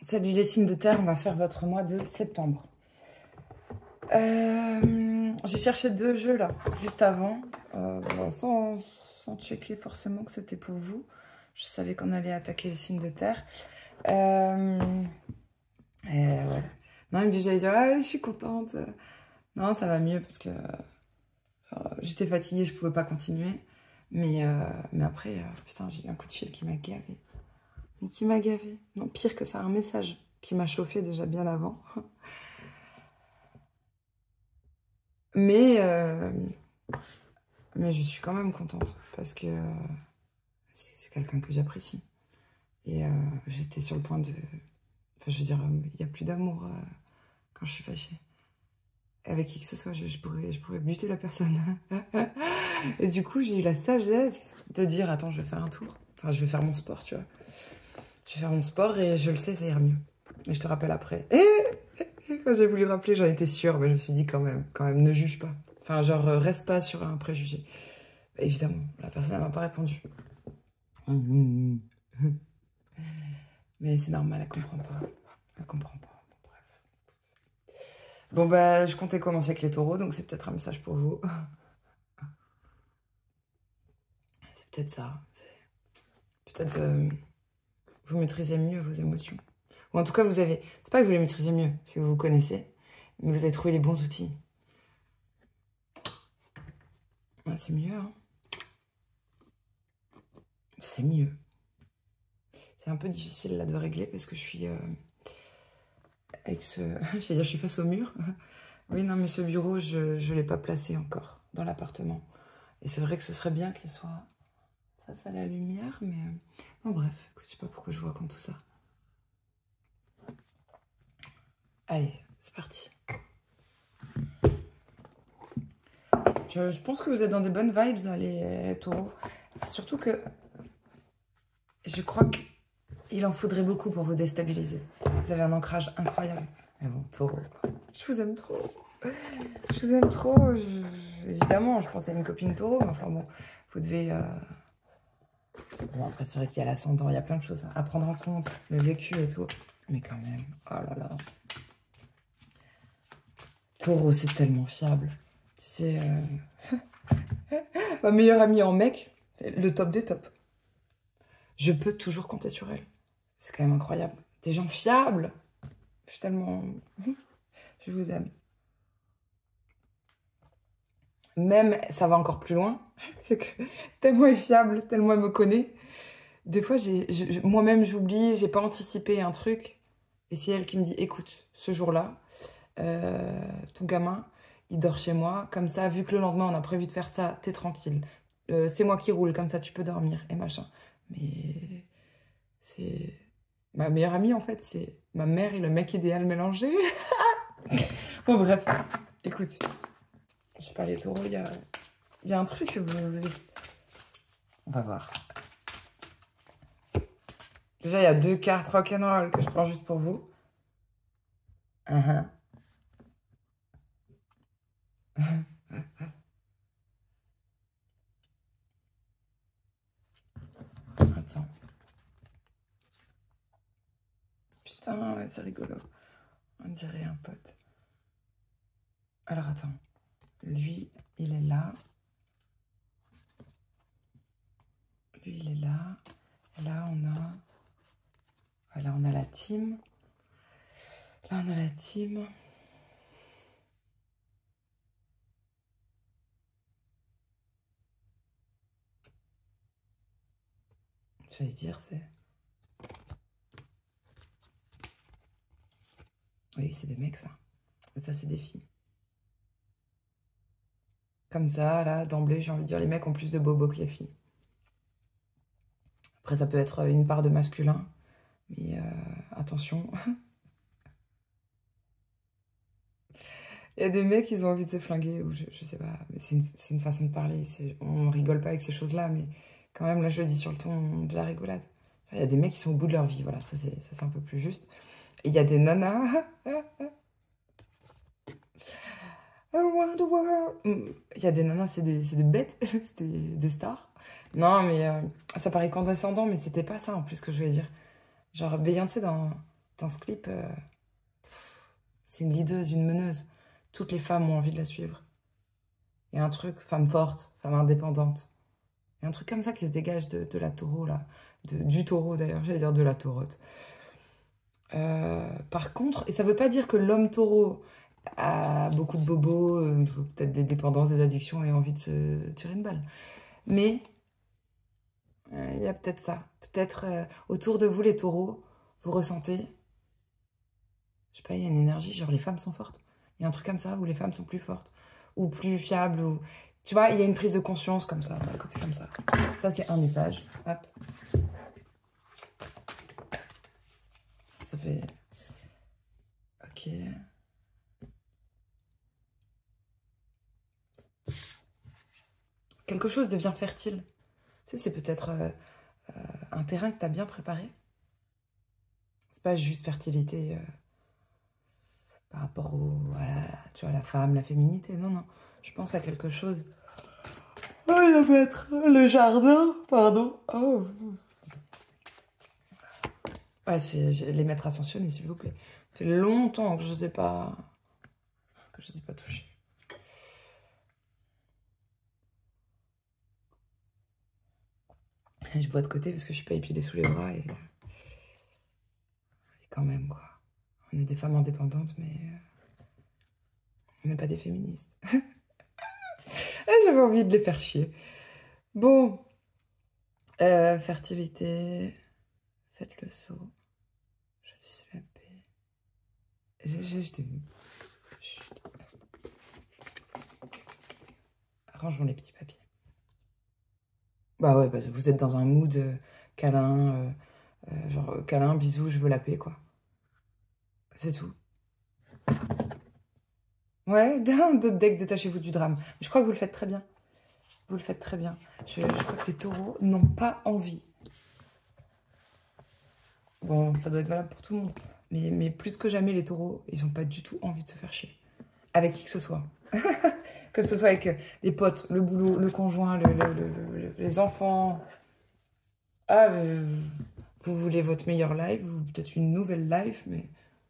Salut les signes de terre, on va faire votre mois de septembre. J'ai cherché 2 jeux là, juste avant, sans checker forcément que c'était pour vous. Je savais qu'on allait attaquer les signes de terre. Ouais. Non, il me dit, j'allais dire, ah, je suis contente. Non, ça va mieux parce que j'étais fatiguée, je pouvais pas continuer. Mais après, putain, j'ai eu un coup de fil qui m'a gavé. Qui m'a gavé. Non, pire que ça, un message qui m'a chauffé déjà bien avant. Mais je suis quand même contente parce que c'est quelqu'un que j'apprécie. Et j'étais sur le point de... Enfin, je veux dire, il n'y a plus d'amour quand je suis fâchée. Avec qui que ce soit, je pourrais buter la personne. Et du coup, j'ai eu la sagesse de dire, attends, je vais faire un tour. Enfin, je vais faire mon sport, tu vois. Je vais faire mon sport et je le sais, ça ira mieux. Et je te rappelle après. Et quand j'ai voulu rappeler, j'en étais sûre, mais je me suis dit quand même, ne juge pas. Enfin, genre, reste pas sur un préjugé. Bah, évidemment, la personne, elle m'a pas répondu. Mais c'est normal, elle comprend pas. Elle comprend pas. Bon, bref. Bon, bah, je comptais commencer avec les taureaux, donc c'est peut-être un message pour vous. C'est peut-être ça. Peut-être vous maîtrisez mieux vos émotions. Ou en tout cas, vous avez... C'est pas que vous les maîtrisez mieux, c'est que vous vous connaissez, mais vous avez trouvé les bons outils. Ah, c'est mieux, hein. C'est mieux. C'est un peu difficile, là, de régler, parce que je suis avec ce... Je dire, je suis face au mur. Oui, non, mais ce bureau, je ne l'ai pas placé encore dans l'appartement. Et c'est vrai que ce serait bien qu'il soit face à la lumière, mais... Bon, bref, écoute, je sais pas pourquoi je vous raconte tout ça. Allez, c'est parti. Je pense que vous êtes dans des bonnes vibes, là, les taureaux. C'est surtout que je crois qu'il en faudrait beaucoup pour vous déstabiliser. Vous avez un ancrage incroyable. Mais bon, taureau, je vous aime trop. Je vous aime trop. Évidemment, je pense à une copine taureau, mais enfin bon, vous devez... Bon, après, c'est vrai qu'il y a l'ascendant, il y a plein de choses à prendre en compte, le vécu et tout. Mais quand même, oh là là. Taureau, c'est tellement fiable. Tu sais, ma meilleure amie en mec, le top des tops. Je peux toujours compter sur elle. C'est quand même incroyable. Des gens fiables. Je suis tellement... Je vous aime. Même, ça va encore plus loin. C'est que tellement elle est fiable, tellement elle me connaît. Des fois, moi-même, j'oublie, j'ai pas anticipé un truc. Et c'est elle qui me dit, écoute, ce jour-là, ton gamin, il dort chez moi. Comme ça, vu que le lendemain, on a prévu de faire ça, t'es tranquille. C'est moi qui roule, comme ça, tu peux dormir et machin. Mais c'est... Ma meilleure amie, en fait, c'est ma mère et le mec idéal mélangé. Bon, bref, écoute, je sais pas, les taureaux, il y a un truc que vous... On va voir. Déjà, il y a 2 cartes rock'n'roll que je prends juste pour vous. Attends. Putain, ouais, c'est rigolo. On dirait un pote. Alors, attends. Lui, il est là. Lui, il est là. Et là, on a... Voilà, on a la team. Là, on a la team. J'allais dire, c'est... Oui, c'est des mecs, ça. Et ça, c'est des filles. Comme ça, là, d'emblée, j'ai envie de dire, les mecs ont plus de bobos que les filles. Après, ça peut être une part de masculin. Mais attention. Il y a des mecs, ils ont envie de se flinguer, ou je sais pas. Mais c'est une façon de parler. On rigole pas avec ces choses-là, mais quand même, là, je le dis sur le ton de la rigolade. Il y a des mecs qui sont au bout de leur vie, voilà. Ça, c'est un peu plus juste. Et il y a des nanas... Around the world. Il y a des nanas, c'est des bêtes, c'est des stars. Non, mais ça paraît condescendant, mais c'était pas ça en plus que je voulais dire. Genre Beyoncé dans dans ce clip, c'est une leaduse, une meneuse. Toutes les femmes ont envie de la suivre. Il y a un truc, femme forte, femme indépendante. Il y a un truc comme ça qui se dégage de la taureau, là. Du taureau, d'ailleurs, j'allais dire de la taurote. Par contre, et ça veut pas dire que l'homme taureau a beaucoup de bobos, peut-être des dépendances, des addictions et envie de se tirer une balle. Mais il y a peut-être ça. Peut-être autour de vous, les taureaux, vous ressentez, je sais pas, il y a une énergie, genre les femmes sont fortes. Il y a un truc comme ça où les femmes sont plus fortes, ou plus fiables, ou... Tu vois, il y a une prise de conscience comme ça, d'un côté comme ça. Ça, c'est un message. Hop. Ça fait... Ok. Quelque chose devient fertile. Tu sais, c'est peut-être un terrain que tu as bien préparé. C'est pas juste fertilité par rapport tu vois, la femme, la féminité. Non, non. Je pense à quelque chose. Oh, il va mettre le jardin, pardon. Oh. Ouais, les maîtres ascensionnés, s'il vous plaît. Ça fait longtemps que je ne sais pas... toucher. Je bois de côté parce que je suis pas épilée sous les bras et quand même, quoi. On est des femmes indépendantes, mais on n'est pas des féministes. J'avais envie de les faire chier. Bon. Fertilité. Faites le saut. Choisissez la paix. Je t'ai vu. Rangeons les petits papiers. Bah ouais, parce que vous êtes dans un mood câlin, genre câlin, bisous, je veux la paix, quoi. C'est tout. Ouais, d'autres decks, détachez-vous du drame. Je crois que vous le faites très bien. Vous le faites très bien. Je crois que les taureaux n'ont pas envie. Bon, ça doit être valable pour tout le monde. Mais plus que jamais, les taureaux, ils n'ont pas du tout envie de se faire chier. Avec qui que ce soit. Que ce soit avec les potes, le boulot, le conjoint, les enfants. Ah, vous voulez votre meilleure life, ou peut-être une nouvelle life, mais...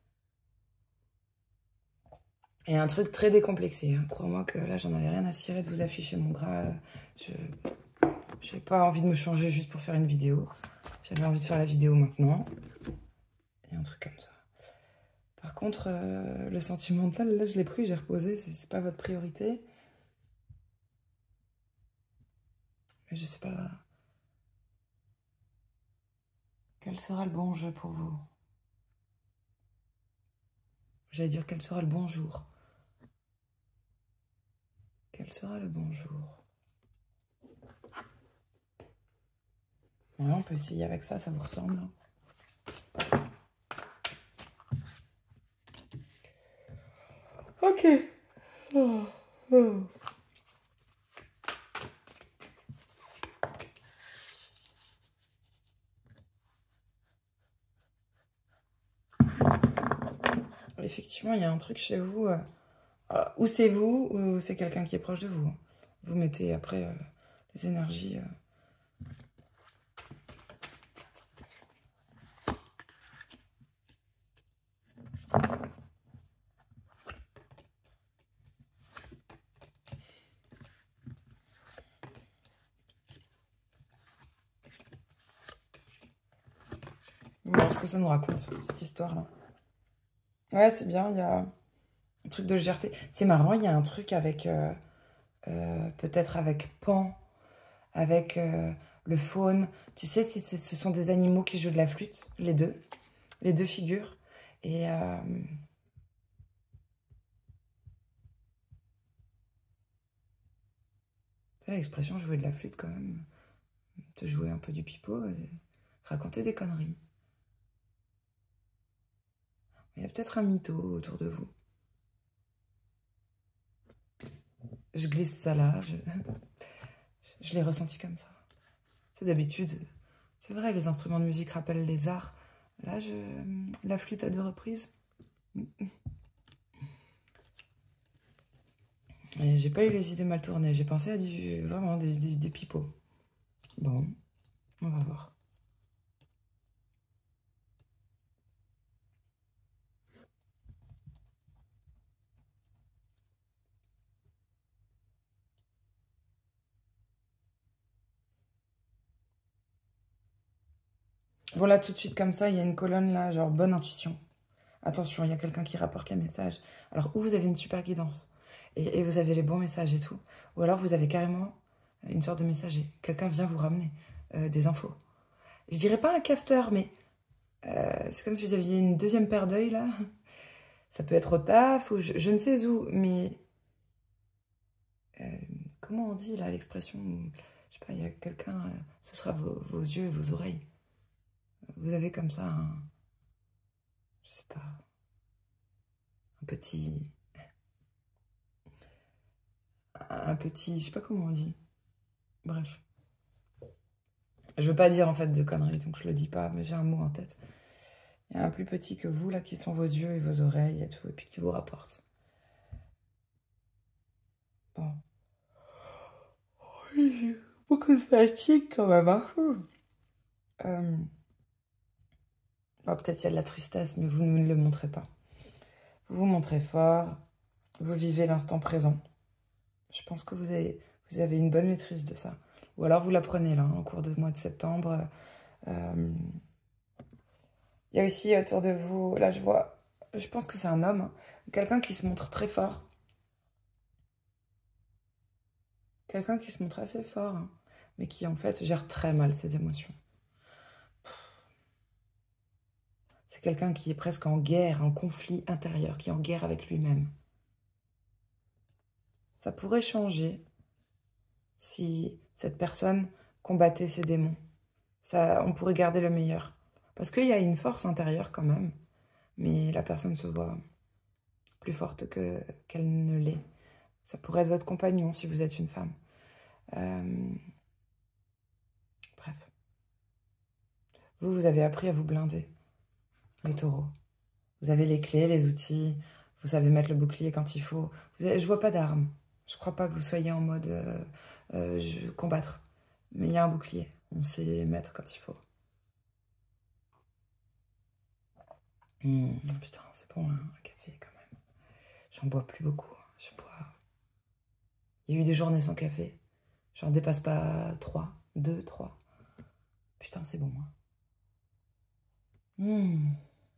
Il y a un truc très décomplexé. Hein. Crois-moi que là, j'en avais rien à cirer de vous afficher mon gras. J'avais pas envie de me changer juste pour faire une vidéo. J'avais envie de faire la vidéo maintenant. Il y a un truc comme ça. Par contre, le sentimental, là, je l'ai pris, j'ai reposé. C'est pas votre priorité. Mais je sais pas... Quel sera le bon jeu pour vous? J'allais dire, quel sera le bon jour? Quel sera le bon jour? Ouais, on peut essayer avec ça, ça vous ressemble. Ok. Oh, oh. Effectivement, il y a un truc chez vous, ou c'est vous, ou c'est quelqu'un qui est proche de vous. Vous mettez après les énergies... Alors, ce que ça nous raconte, cette histoire-là. Ouais, c'est bien, il y a un truc de légèreté. C'est marrant, il y a un truc avec... peut-être avec Pan, avec le faune. Tu sais, ce sont des animaux qui jouent de la flûte, les deux figures. Et... l'expression jouer de la flûte quand même, te jouer un peu du pipeau, raconter des conneries. Il y a peut-être un mytho autour de vous. Je glisse ça là, je l'ai ressenti comme ça. C'est d'habitude, c'est vrai, les instruments de musique rappellent les arts. Là, la flûte à 2 reprises. Et j'ai pas eu les idées mal tournées, j'ai pensé à vraiment des pipeaux. Bon, on va voir. Bon, là, tout de suite, comme ça, il y a une colonne, là, genre, bonne intuition. Attention, il y a quelqu'un qui rapporte les messages. Alors, ou vous avez une super guidance, et vous avez les bons messages et tout, ou alors vous avez carrément une sorte de messager. Quelqu'un vient vous ramener des infos. Je dirais pas un capteur, mais c'est comme si vous aviez une deuxième paire d'œil, là. Ça peut être au taf, ou je ne sais où, mais... comment on dit, là, l'expression où, je sais pas, il y a quelqu'un... ce sera vos yeux et vos oreilles. Vous avez comme ça un... je sais pas... un petit... je sais pas comment on dit. Bref. Je veux pas dire en fait de conneries, donc je le dis pas, mais j'ai un mot en tête. Il y a un plus petit que vous là qui sont vos yeux et vos oreilles et tout, et puis qui vous rapporte. Bon. J'ai beaucoup de fatigue quand même, hein. Bon, peut-être il y a de la tristesse, mais vous ne le montrez pas. Vous vous montrez fort, vous vivez l'instant présent. Je pense que vous avez une bonne maîtrise de ça. Ou alors vous l'apprenez là, en cours de mois de septembre. Il y a aussi autour de vous, là je vois, je pense que c'est un homme, quelqu'un qui se montre très fort. Quelqu'un qui se montre assez fort, hein, mais qui en fait gère très mal ses émotions. C'est quelqu'un qui est presque en guerre, en conflit intérieur, qui est en guerre avec lui-même. Ça pourrait changer si cette personne combattait ses démons. Ça, on pourrait garder le meilleur. Parce qu'il y a une force intérieure quand même, mais la personne se voit plus forte qu'elle ne l'est. Ça pourrait être votre compagnon si vous êtes une femme. Bref. Vous avez appris à vous blinder, les taureaux. Vous avez les clés, les outils, vous savez mettre le bouclier quand il faut. Je vois pas d'armes. Je crois pas que vous soyez en mode combattre. Mais il y a un bouclier. On sait mettre quand il faut. Putain, c'est bon, hein, un café quand même. J'en bois plus beaucoup. Je bois... Il y a eu des journées sans café. J'en dépasse pas 3, 2, 3. Putain, c'est bon. Hein.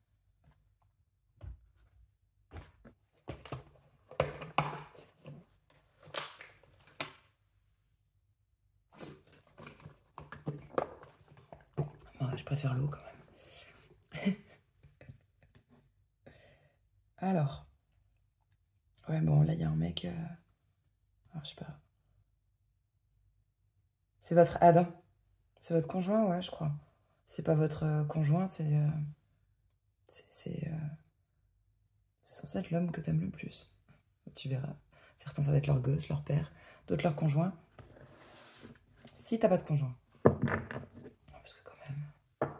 Ouais, je préfère l'eau quand même. Alors. Ouais, bon, là, il y a un mec... Alors, je sais pas. C'est votre Adam. C'est votre conjoint, ouais, je crois. C'est pas votre conjoint, c'est censé être l'homme que t'aimes le plus. Tu verras. Certains, ça va être leur gosse, leur père. D'autres, leur conjoint. Si t'as pas de conjoint. Parce que quand même...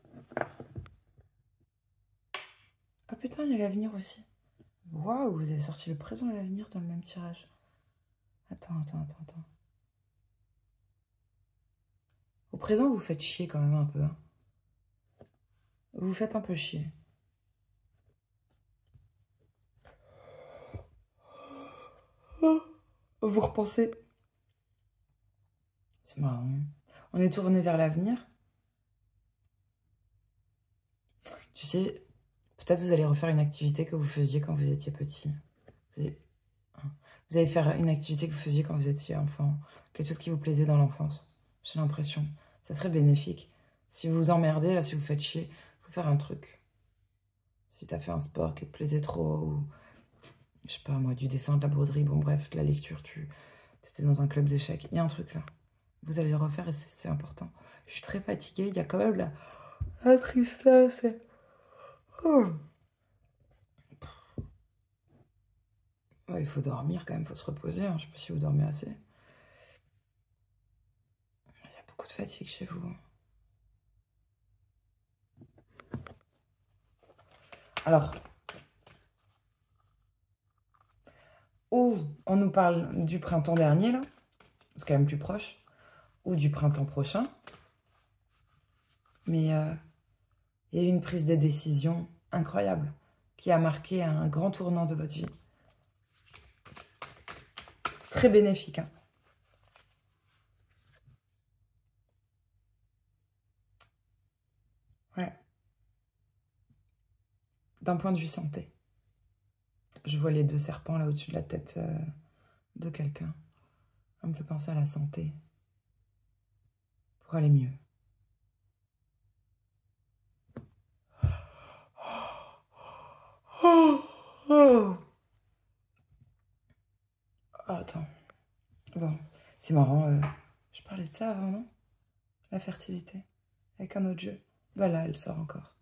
Ah putain, il y a l'avenir aussi. Waouh, vous avez sorti le présent et l'avenir dans le même tirage. Attends. Au présent, vous faites chier quand même un peu. Hein. Vous faites un peu chier. Vous repensez. C'est marrant. On est tourné vers l'avenir. Tu sais, peut-être vous allez refaire une activité que vous faisiez quand vous étiez petit. Vous allez faire une activité que vous faisiez quand vous étiez enfant. Quelque chose qui vous plaisait dans l'enfance. J'ai l'impression. Ça serait bénéfique. Si vous vous emmerdez, là, si vous faites chier, il faut faire un truc. Si t'as fait un sport qui te plaisait trop, ou... je sais pas moi, du dessin, de la broderie, bon bref, de la lecture, tu étais dans un club d'échecs. Il y a un truc là. Vous allez le refaire et c'est important. Je suis très fatiguée, il y a quand même la tristesse. Oh. Ouais, il faut dormir quand même, il faut se reposer. Hein. Je sais pas si vous dormez assez. Il y a beaucoup de fatigue chez vous. Alors, ou on nous parle du printemps dernier, là, c'est quand même plus proche, ou du printemps prochain. Mais il y a eu une prise de décision incroyable qui a marqué un grand tournant de votre vie. Très bénéfique. Hein. d'un point de vue santé. Je vois les 2 serpents là au-dessus de la tête de quelqu'un. Ça me fait penser à la santé. Pour aller mieux. Oh, attends. Bon, c'est marrant. Je parlais de ça avant, non? La fertilité. Avec un autre jeu. Bah là, elle sort encore.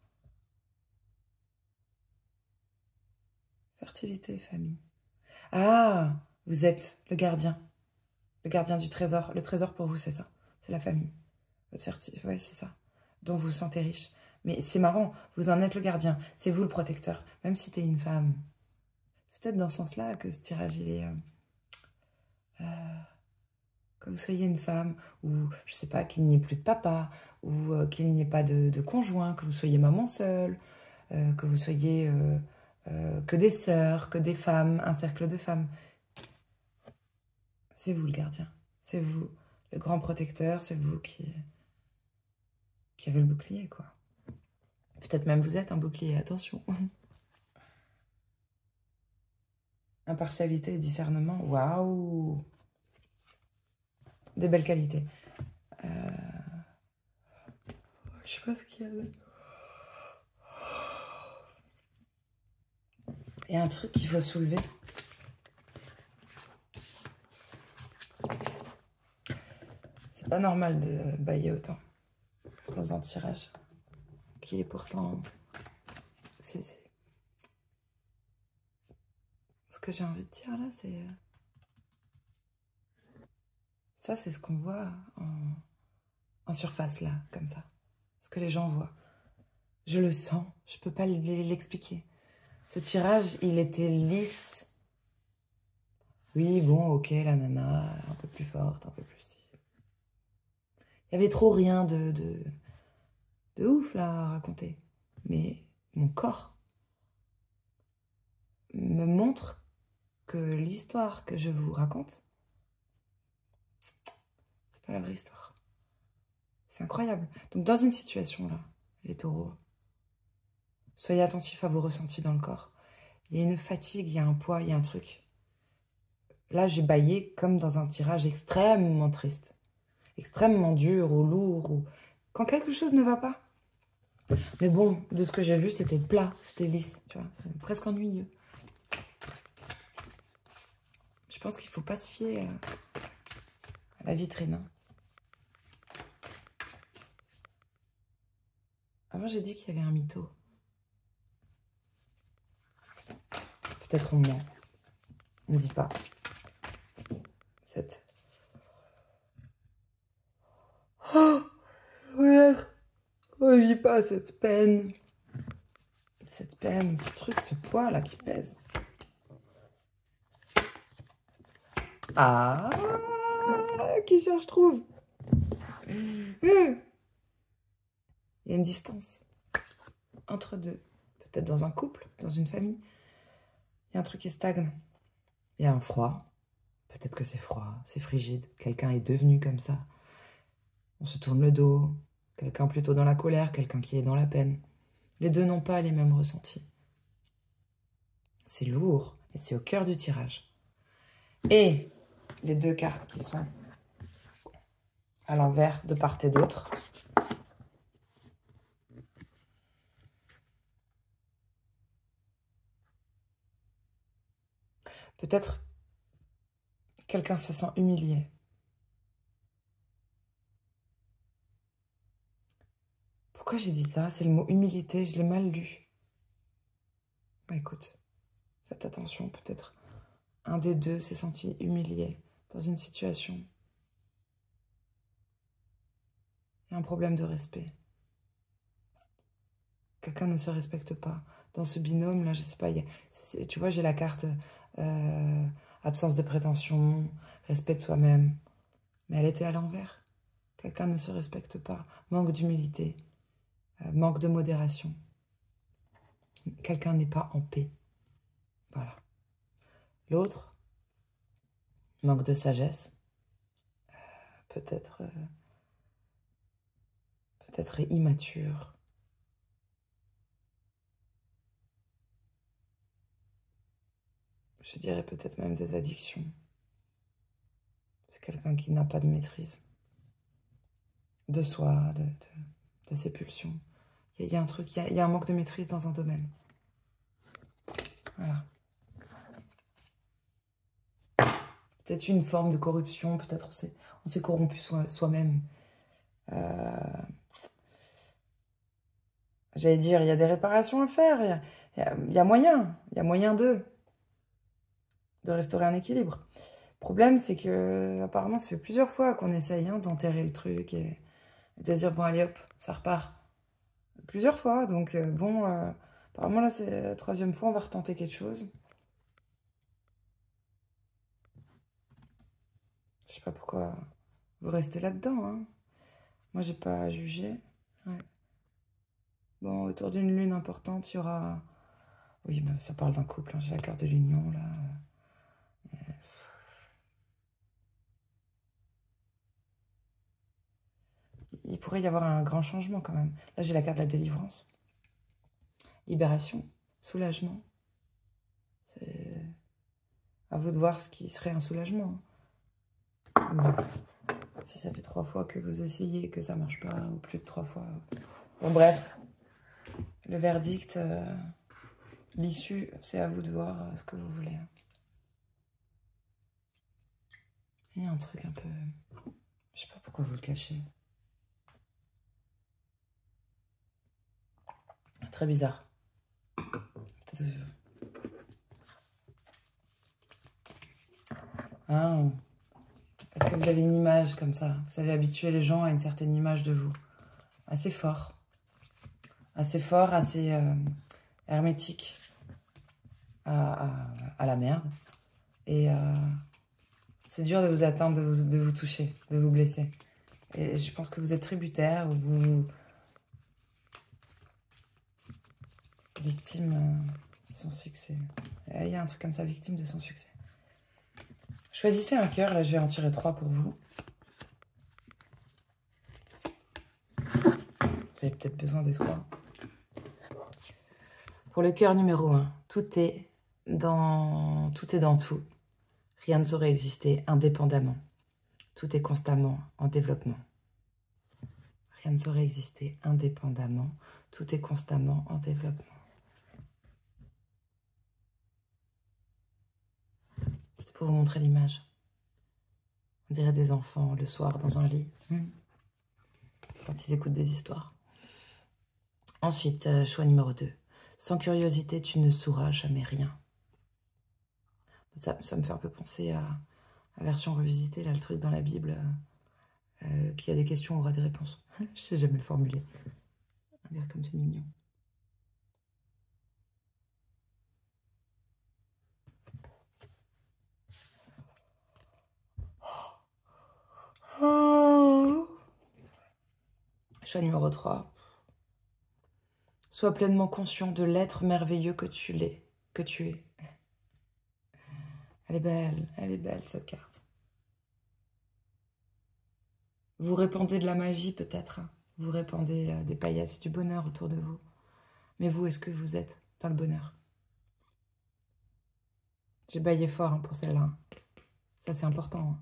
Fertilité et famille. Ah, vous êtes le gardien. Le gardien du trésor. Le trésor pour vous, c'est ça. C'est la famille. Votre fertilité. Ouais, c'est ça. Dont vous vous sentez riche. Mais c'est marrant, vous en êtes le gardien. C'est vous le protecteur. Même si t'es une femme. C'est peut-être dans ce sens-là que ce tirage, il est... que vous soyez une femme, ou je sais pas, qu'il n'y ait plus de papa, ou qu'il n'y ait pas de conjoint, que vous soyez maman seule, que vous soyez que des sœurs, que des femmes, un cercle de femmes. C'est vous le gardien, c'est vous le grand protecteur, c'est vous qui avez le bouclier, quoi. Peut-être même vous êtes un bouclier, attention. Impartialité et discernement, waouh! Des belles qualités. Je sais pas ce qu'il y a. Il y a un truc qu'il faut soulever. C'est pas normal de bailler autant dans un tirage qui est pourtant... Ce que j'ai envie de dire là, c'est... Ça, c'est ce qu'on voit en surface là, comme ça. Ce que les gens voient. Je le sens, je peux pas l'expliquer. Ce tirage, il était lisse. Oui, bon, ok, la nana, un peu plus forte, un peu plus... Il y avait trop rien de ouf là à raconter. Mais mon corps me montre que l'histoire que je vous raconte, c'est pas la vraie histoire. C'est incroyable. Donc dans une situation là, les taureaux, soyez attentifs à vos ressentis dans le corps. Il y a une fatigue, il y a un poids, il y a un truc. Là, j'ai baillé comme dans un tirage extrêmement triste, extrêmement dur ou lourd, ou quand quelque chose ne va pas. Mais bon, de ce que j'ai vu, c'était plat, c'était lisse, tu vois, presque ennuyeux. Je pense qu'il ne faut pas se fier à la vitrine. Hein. Avant, j'ai dit qu'il y avait un mytho. Peut-être on ment. On ne dit pas. Cette... Oh, regarde. Oh, je dis pas cette peine. Cette peine, ce truc, ce poids là qui pèse. Ah, qui cherche trouve. Il y a une distance entre deux. Peut-être dans un couple, dans une famille. Il y a un truc qui stagne. Il y a un froid. Peut-être que c'est froid, c'est frigide. Quelqu'un est devenu comme ça. On se tourne le dos. Quelqu'un plutôt dans la colère, quelqu'un qui est dans la peine. Les deux n'ont pas les mêmes ressentis. C'est lourd et c'est au cœur du tirage. Et les 2 cartes qui sont à l'envers de part et d'autre. Peut-être quelqu'un se sent humilié. Pourquoi j'ai dit ça? C'est le mot humilité, je l'ai mal lu. Bah écoute, faites attention, peut-être un des deux s'est senti humilié dans une situation. Il y a un problème de respect. Quelqu'un ne se respecte pas. Dans ce binôme, là, je sais pas, tu vois, j'ai la carte absence de prétention, respect de soi-même. Mais elle était à l'envers. Quelqu'un ne se respecte pas. Manque d'humilité. Manque de modération. Quelqu'un n'est pas en paix. Voilà. L'autre, manque de sagesse. Peut-être immature. Je dirais peut-être même des addictions. C'est quelqu'un qui n'a pas de maîtrise de soi, de ses pulsions. Il y a un truc, il y a un manque de maîtrise dans un domaine. Voilà. Peut-être une forme de corruption, peut-être on s'est corrompu soi-même. J'allais dire, il y a des réparations à faire, il y a moyen de restaurer un équilibre. Le problème, c'est que apparemment, ça fait plusieurs fois qu'on essaye d'enterrer le truc et de dire, bon, allez hop, ça repart. Plusieurs fois, donc bon, apparemment, là, c'est la troisième fois, on va retenter quelque chose. Je sais pas pourquoi vous restez là-dedans, hein. Moi, j'ai pas jugé. Ouais. Bon, autour d'une lune importante, il y aura... Oui, bah, ça parle d'un couple, hein. J'ai la carte de l'union, là. Il pourrait y avoir un grand changement, quand même. Là, j'ai la carte de la délivrance. Libération, soulagement. C'est à vous de voir ce qui serait un soulagement. Bon. Si ça fait 3 fois que vous essayez et que ça marche pas, ou plus de 3 fois... Bon, bref. Le verdict, l'issue, c'est à vous de voir ce que vous voulez. Il y a un truc un peu... Je sais pas pourquoi vous le cachez. Très bizarre. Peut-être... Ah, parce que vous avez une image comme ça. Vous avez habitué les gens à une certaine image de vous. Assez fort. Assez fort, assez hermétique à la merde. Et c'est dur de vous atteindre, de vous toucher, de vous blesser. Et je pense que vous êtes tributaire, vous... Victime de son succès. Il y a un truc comme ça, victime de son succès. Choisissez un cœur, là je vais en tirer 3 pour vous. Vous avez peut-être besoin des 3. Pour le cœur numéro 1, tout est dans tout. Rien ne saurait exister indépendamment. Tout est constamment en développement. Rien ne saurait exister indépendamment. Tout est constamment en développement. C'est pour vous montrer l'image. On dirait des enfants le soir dans un lit. Quand ils écoutent des histoires. Ensuite, choix numéro 2. Sans curiosité, tu ne sauras jamais rien. Ça me fait un peu penser à la version revisitée, là, le truc dans la Bible, qui a des questions aura des réponses. Je sais jamais le formuler. Regarde comme c'est mignon. Choix numéro 3. Sois pleinement conscient de l'être merveilleux que tu es. Elle est belle cette carte. Vous répandez de la magie peut-être, vous répandez des paillettes, du bonheur autour de vous. Mais vous, est-ce que vous êtes dans le bonheur? J'ai baillé fort pour celle-là. Ça, c'est important.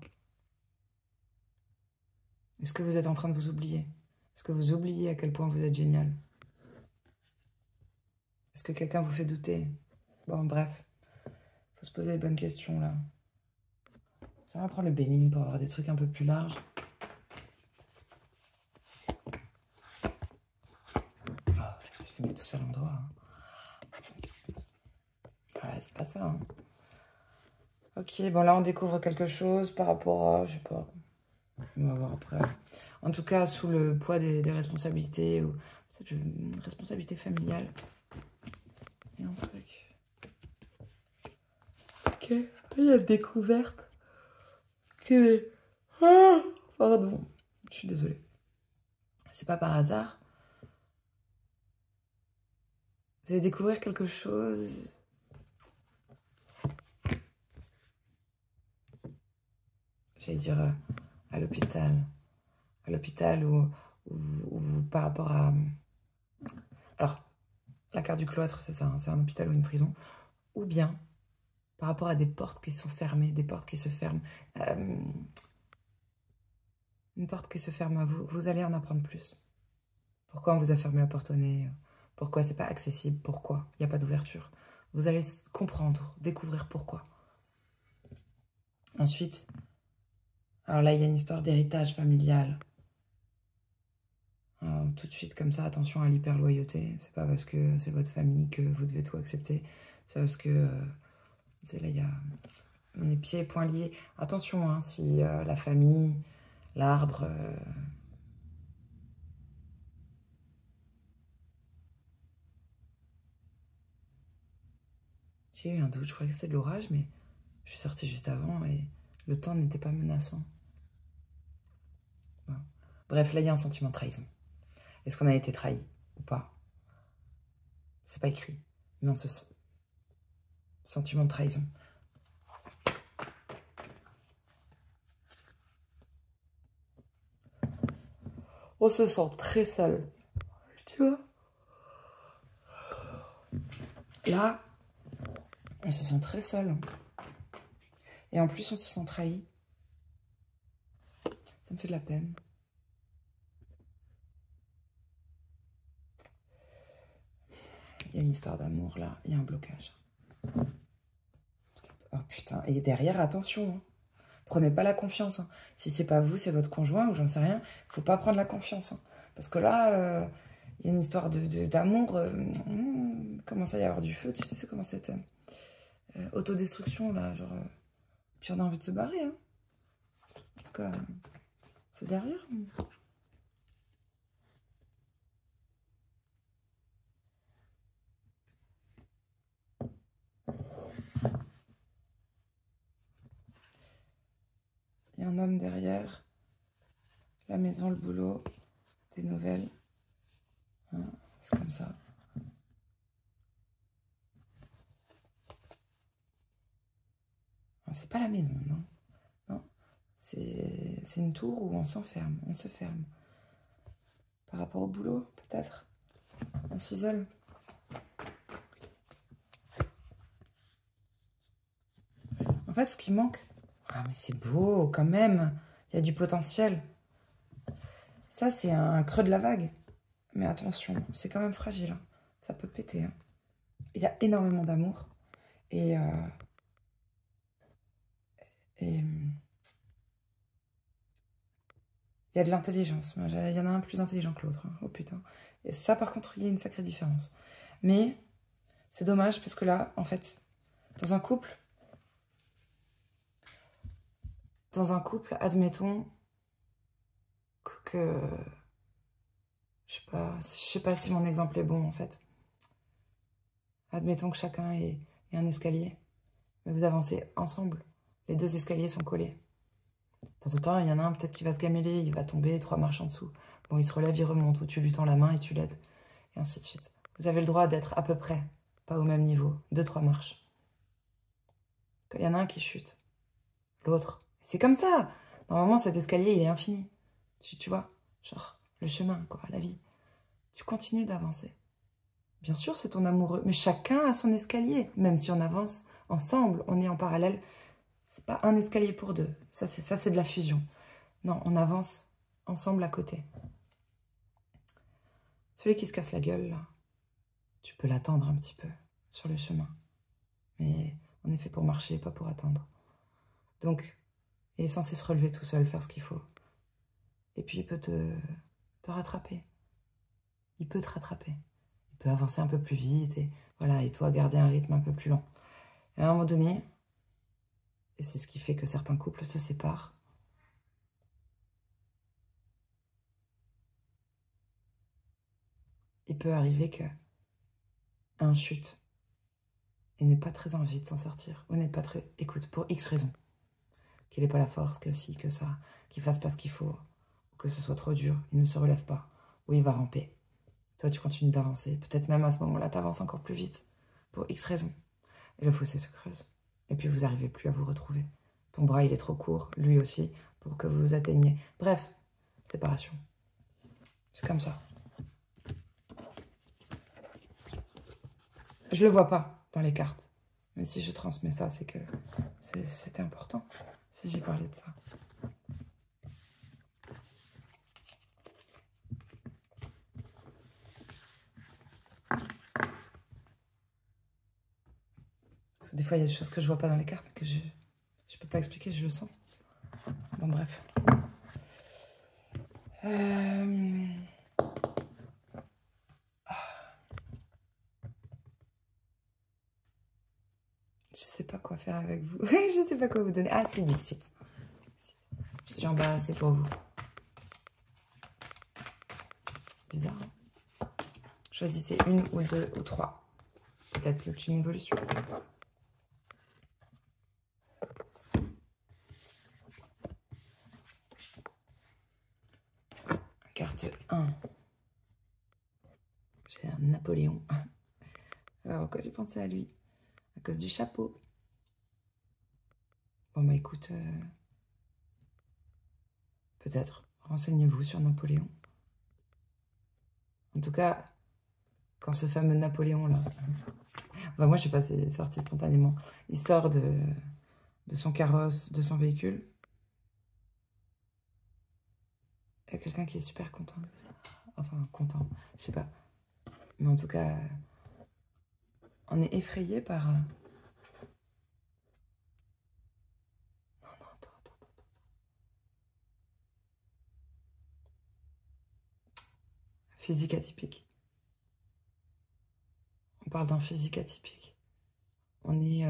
Est-ce que vous êtes en train de vous oublier? Est-ce que vous oubliez à quel point vous êtes génial? Est-ce que quelqu'un vous fait douter? Bon, bref. Faut se poser les bonnes questions, là. Ça va prendre le Béline pour avoir des trucs un peu plus larges. Je les mets tous à l'endroit. Ouais, c'est pas ça. Hein. Ok, bon, là, on découvre quelque chose par rapport à... Je sais pas. On va voir après. En tout cas, sous le poids des responsabilités, ou peut-être une responsabilité familiale. Et un truc. Ok, il y a découverte. Ah, pardon, je suis désolée. C'est pas par hasard. Vous allez découvrir quelque chose. J'allais dire à l'hôpital. À l'hôpital ou par rapport à... Alors, la carte du cloître, c'est ça, hein, c'est un hôpital ou une prison. Ou bien par rapport à des portes qui sont fermées, des portes qui se ferment. Une porte qui se ferme à vous, vous allez en apprendre plus. Pourquoi on vous a fermé la porte au nez? Pourquoi c'est pas accessible? Pourquoi il n'y a pas d'ouverture? Vous allez comprendre, découvrir pourquoi. Ensuite, alors là, il y a une histoire d'héritage familial. Alors, tout de suite, comme ça, attention à l'hyper-loyauté. C'est pas parce que c'est votre famille que vous devez tout accepter. C'est pas parce que... là, il y a... On est pieds et poings liés. Attention, hein, si la famille, l'arbre... J'ai eu un doute, je croyais que c'était de l'orage, mais je suis sortie juste avant et le temps n'était pas menaçant. Bon. Bref, là, il y a un sentiment de trahison. Est-ce qu'on a été trahi ou pas? C'est pas écrit, mais on se sent. Sentiment de trahison. On se sent très seul. Tu vois? Là, on se sent très seul. Et en plus, on se sent trahi. Ça me fait de la peine. Il y a une histoire d'amour, là. Il y a un blocage. Oh putain. Et derrière, attention. Hein. Prenez pas la confiance. Hein. Si c'est pas vous, c'est votre conjoint ou j'en sais rien. Faut pas prendre la confiance. Hein. Parce que là, il y a une histoire d'amour. Commence à y avoir du feu. Tu sais, c'est comment cette autodestruction, là. Genre, puis on a envie de se barrer. Hein. En tout cas, c'est derrière. Il y a un homme derrière. La maison, le boulot, des nouvelles. Hein, c'est comme ça. C'est pas la maison, non. Non. C'est une tour où on s'enferme, on se ferme. Par rapport au boulot, peut-être. On s'isole. En fait, ce qui manque... Ah, mais c'est beau, quand même. Il y a du potentiel. Ça, c'est un creux de la vague. Mais attention, c'est quand même fragile. Hein. Ça peut péter. Hein. Il y a énormément d'amour. Et il y a de l'intelligence. Il y en a un plus intelligent que l'autre. Hein. Oh putain. Et ça, par contre, il y a une sacrée différence. Mais c'est dommage parce que là, en fait, dans un couple, admettons que je sais pas si mon exemple est bon, en fait. Admettons que chacun ait un escalier, mais vous avancez ensemble. Les deux escaliers sont collés. De temps en temps, il y en a un peut-être qui va se gameler, il va tomber 3 marches en dessous. Bon, il se relève, il remonte, ou tu lui tends la main et tu l'aides. Et ainsi de suite. Vous avez le droit d'être à peu près, pas au même niveau, 2-3 marches. Il y en a un qui chute, l'autre. C'est comme ça. Normalement, cet escalier, il est infini. Tu vois, genre, le chemin, quoi, la vie. Tu continues d'avancer. Bien sûr, c'est ton amoureux, mais chacun a son escalier. Même si on avance ensemble, on est en parallèle. C'est pas un escalier pour deux. Ça, c'est de la fusion. Non, on avance ensemble à côté. Celui qui se casse la gueule, là, tu peux l'attendre un petit peu sur le chemin. Mais on est fait pour marcher, pas pour attendre. Donc, il est censé se relever tout seul, faire ce qu'il faut. Et puis, il peut te rattraper. Il peut te rattraper. Il peut avancer un peu plus vite et voilà, et toi, garder un rythme un peu plus lent. Et à un moment donné, et c'est ce qui fait que certains couples se séparent, il peut arriver que un chute et n'ait pas très envie de s'en sortir, ou n'est pas très... Écoute, pour X raisons. Qu'il n'ait pas la force, que si, que ça, qu'il fasse pas ce qu'il faut, ou que ce soit trop dur, il ne se relève pas, ou il va ramper. Toi, tu continues d'avancer. Peut-être même à ce moment-là, tu avances encore plus vite, pour X raisons. Et le fossé se creuse. Et puis, vous n'arrivez plus à vous retrouver. Ton bras, il est trop court, lui aussi, pour que vous vous atteigniez. Bref, séparation. C'est comme ça. Je le vois pas dans les cartes. Mais si je transmets ça, c'est que c'était important. Si j'ai parlé de ça. Parce que des fois, il y a des choses que je vois pas dans les cartes, que je peux pas expliquer, je le sens. Bon, bref. Je sais pas quoi faire avec vous. Je sais pas quoi vous donner. Ah, si, Dixit. Je suis embarrassée pour vous. Bizarre. Hein. Choisissez une ou deux ou trois. Peut-être c'est une évolution. Carte 1. J'ai un Napoléon. Alors, pourquoi j'ai pensé à lui? À cause du chapeau. Bon, bah écoute, peut-être. Renseignez-vous sur Napoléon. En tout cas, quand ce fameux Napoléon-là... Bah moi, je sais pas, c'est sorti spontanément. Il sort de son carrosse, de son véhicule. Il y a quelqu'un qui est super content. Enfin, content, je sais pas. Mais en tout cas, on est effrayé par... Non, attends. Physique atypique. On parle d'un physique atypique. On est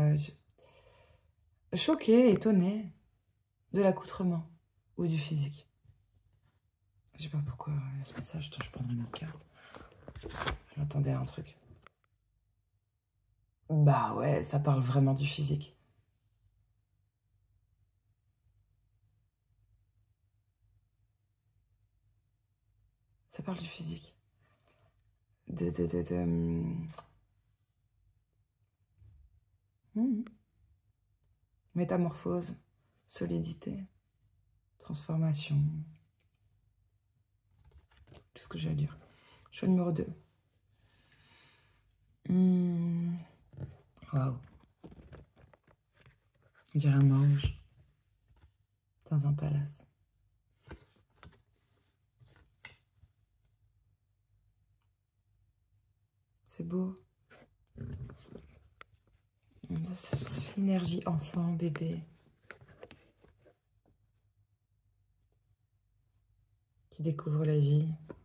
choqué, étonné de l'accoutrement ou du physique. Je sais pas pourquoi ce message. Attends, je prendrai une autre carte. J'entendais un truc. Bah ouais, ça parle vraiment du physique. Ça parle du physique. Métamorphose, solidité, transformation. Tout ce que j'ai à dire. Choix numéro 2. Waouh. On dirait un ange dans un palace. C'est beau. Ça fait l'énergie enfant, bébé. Qui découvre la vie.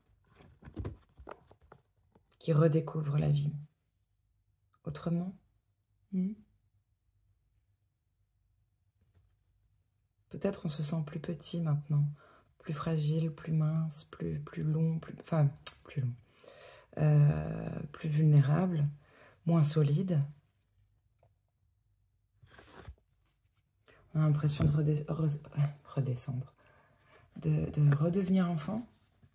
Qui redécouvre la vie. Autrement. Peut-être on se sent plus petit maintenant. Plus fragile, plus mince, plus long, plus long. Plus vulnérable, moins solide. On a l'impression de redescendre, de redevenir enfant.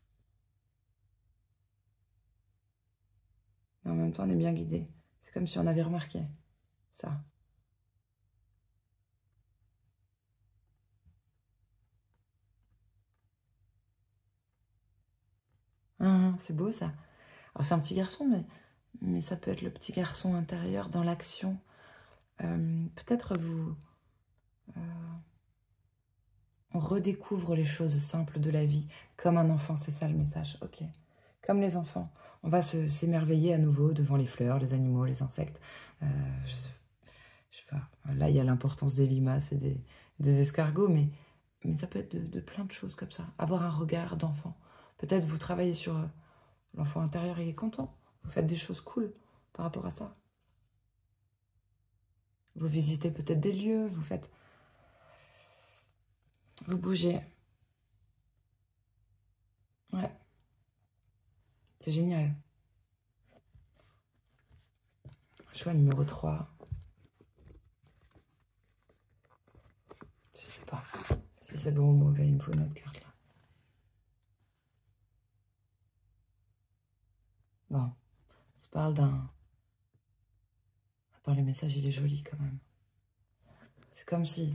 Mais en même temps, on est bien guidé. C'est comme si on avait remarqué ça. Ah, c'est beau ça. Alors c'est un petit garçon, mais ça peut être le petit garçon intérieur dans l'action. Peut-être on redécouvre les choses simples de la vie comme un enfant, c'est ça le message. Ok. Comme les enfants, on va s'émerveiller à nouveau devant les fleurs, les animaux, les insectes. Je sais pas. Là, il y a l'importance des limaces et des escargots, mais ça peut être de plein de choses comme ça. Avoir un regard d'enfant. Peut-être vous travaillez sur l'enfant intérieur, il est content. Vous faites des choses cool par rapport à ça. Vous visitez peut-être des lieux, vous bougez. Ouais. C'est génial. Choix numéro 3. Je sais pas si c'est bon ou mauvais, il me faut une autre carte là. Bon, ça parle d'un... Attends, le message, il est joli quand même. C'est comme si...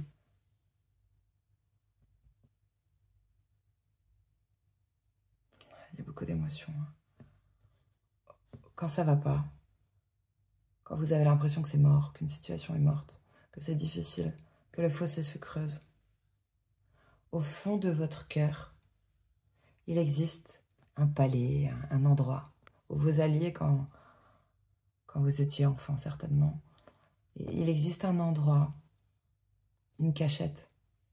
Il y a beaucoup d'émotions. Hein. Quand ça va pas, Quand vous avez l'impression que c'est mort, qu'une situation est morte, que c'est difficile, que le fossé se creuse. Au fond de votre cœur, il existe un palais, un endroit où vous alliez quand vous étiez enfant, certainement. Et il existe un endroit, une cachette,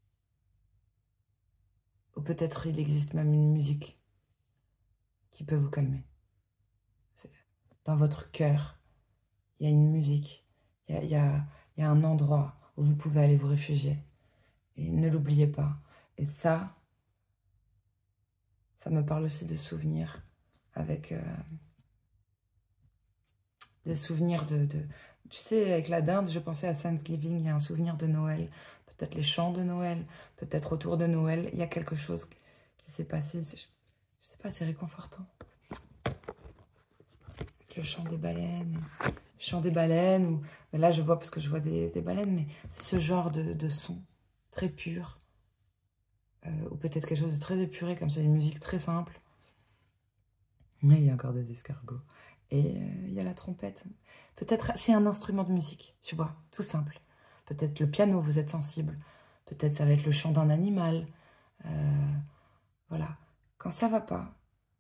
ou peut-être il existe même une musique qui peut vous calmer. Dans votre cœur, il y a une musique, il y a un endroit où vous pouvez aller vous réfugier. Et ne l'oubliez pas. Et ça me parle aussi de souvenirs, avec des souvenirs tu sais, avec la dinde, je pensais à Thanksgiving, il y a un souvenir de Noël, peut-être les chants de Noël, peut-être autour de Noël, il y a quelque chose qui s'est passé, je sais pas, c'est réconfortant. Le chant des baleines, ou là je vois parce que je vois des baleines, mais c'est ce genre de son très pur, ou peut-être quelque chose de très épuré, comme ça, une musique très simple. Mais il y a encore des escargots. Et il y a la trompette. Peut-être c'est un instrument de musique, tu vois, tout simple. Peut-être le piano, vous êtes sensible. Peut-être ça va être le chant d'un animal. Voilà. Quand ça va pas,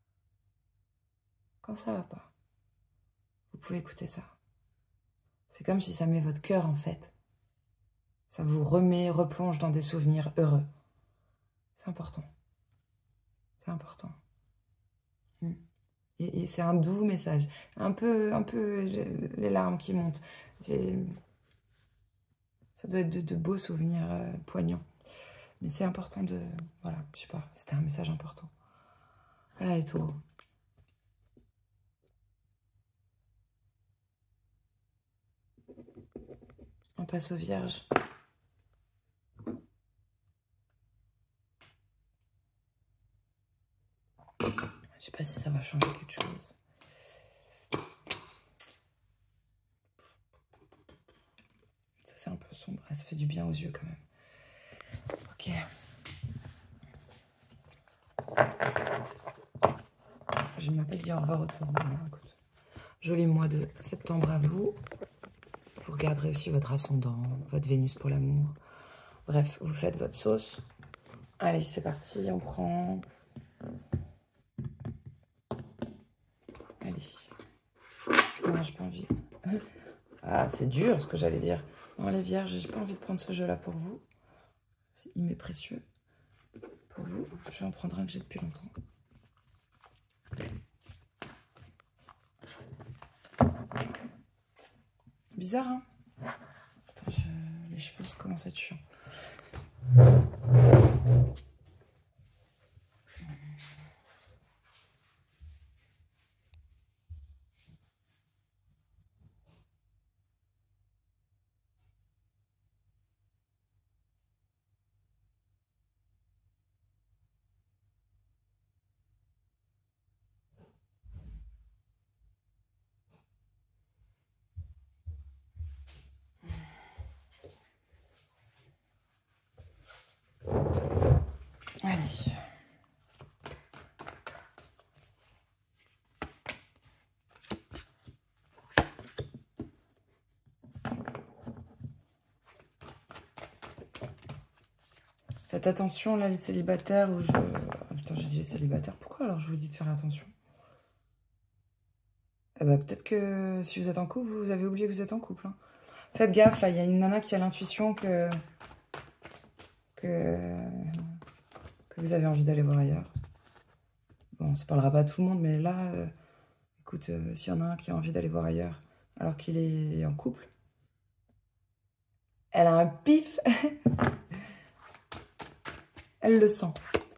vous pouvez écouter ça. C'est comme si ça met votre cœur, en fait. Ça vous replonge dans des souvenirs heureux. C'est important. C'est important. Et c'est un doux message. Un peu les larmes qui montent. Ça doit être de beaux souvenirs poignants. Mais c'est important de... Voilà, je sais pas, c'était un message important. Voilà les taureaux. On passe aux vierges. Je sais pas si ça va changer quelque chose. Ça c'est un peu sombre. Ça fait du bien aux yeux quand même. Ok. Je vais même pas dire au revoir au taureau. Écoute. Joli mois de septembre à vous. Vous regarderez aussi votre ascendant, votre Vénus pour l'amour. Bref, vous faites votre sauce. Allez, c'est parti, on prend... Allez. Non, j'ai pas envie. Ah, c'est dur ce que j'allais dire. Non, les vierges, j'ai pas envie de prendre ce jeu-là pour vous. Il m'est précieux. Pour vous, je vais en prendre un que j'ai depuis longtemps. Bizarre, hein? Attends, les cheveux, ça commence à être chiant. Allez. Faites attention, là, les célibataires, où je... Oh, putain, j'ai dit les célibataires. Pourquoi, alors, je vous dis de faire attention? Eh ben, peut-être que si vous êtes en couple, vous avez oublié que vous êtes en couple. Hein. Faites gaffe, là, il y a une nana qui a l'intuition que vous avez envie d'aller voir ailleurs. Bon, ça parlera pas à tout le monde, mais là, écoute, s'il y en a un qui a envie d'aller voir ailleurs, alors qu'il est en couple, elle a un pif. Elle le sent.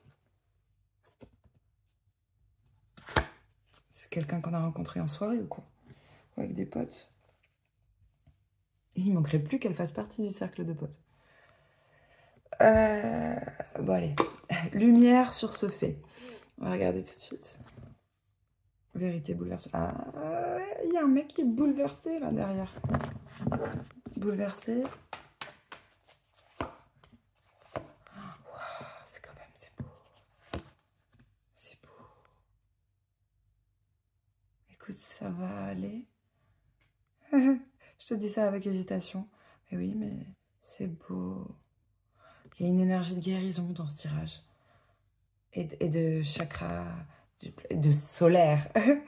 C'est quelqu'un qu'on a rencontré en soirée ou quoi? Ou avec des potes. Il ne manquerait plus qu'elle fasse partie du cercle de potes. Bon, allez. Lumière sur ce fait. On va regarder tout de suite. Vérité bouleversée. Ah, il y a un mec qui est bouleversé là derrière. Bouleversé. C'est quand même, c'est beau. C'est beau. Écoute, ça va aller. Je te dis ça avec hésitation. Mais oui, mais c'est beau. Il y a une énergie de guérison dans ce tirage. Et de chakra, de solaire.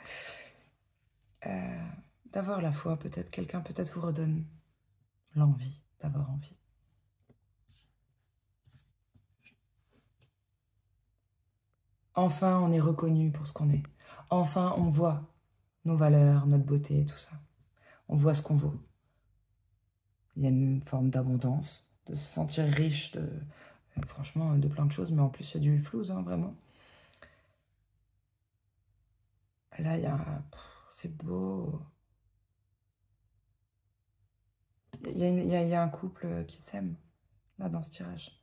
D'avoir la foi, peut-être. Quelqu'un peut-être vous redonne l'envie, d'avoir envie. Enfin, on est reconnu pour ce qu'on est. Enfin, on voit nos valeurs, notre beauté, tout ça. On voit ce qu'on vaut. Il y a une forme d'abondance, de se sentir riche, franchement, de plein de choses, mais en plus, il y a du flouze, hein, vraiment. Là, il y a... C'est beau. Il y a un couple qui s'aime, là, dans ce tirage.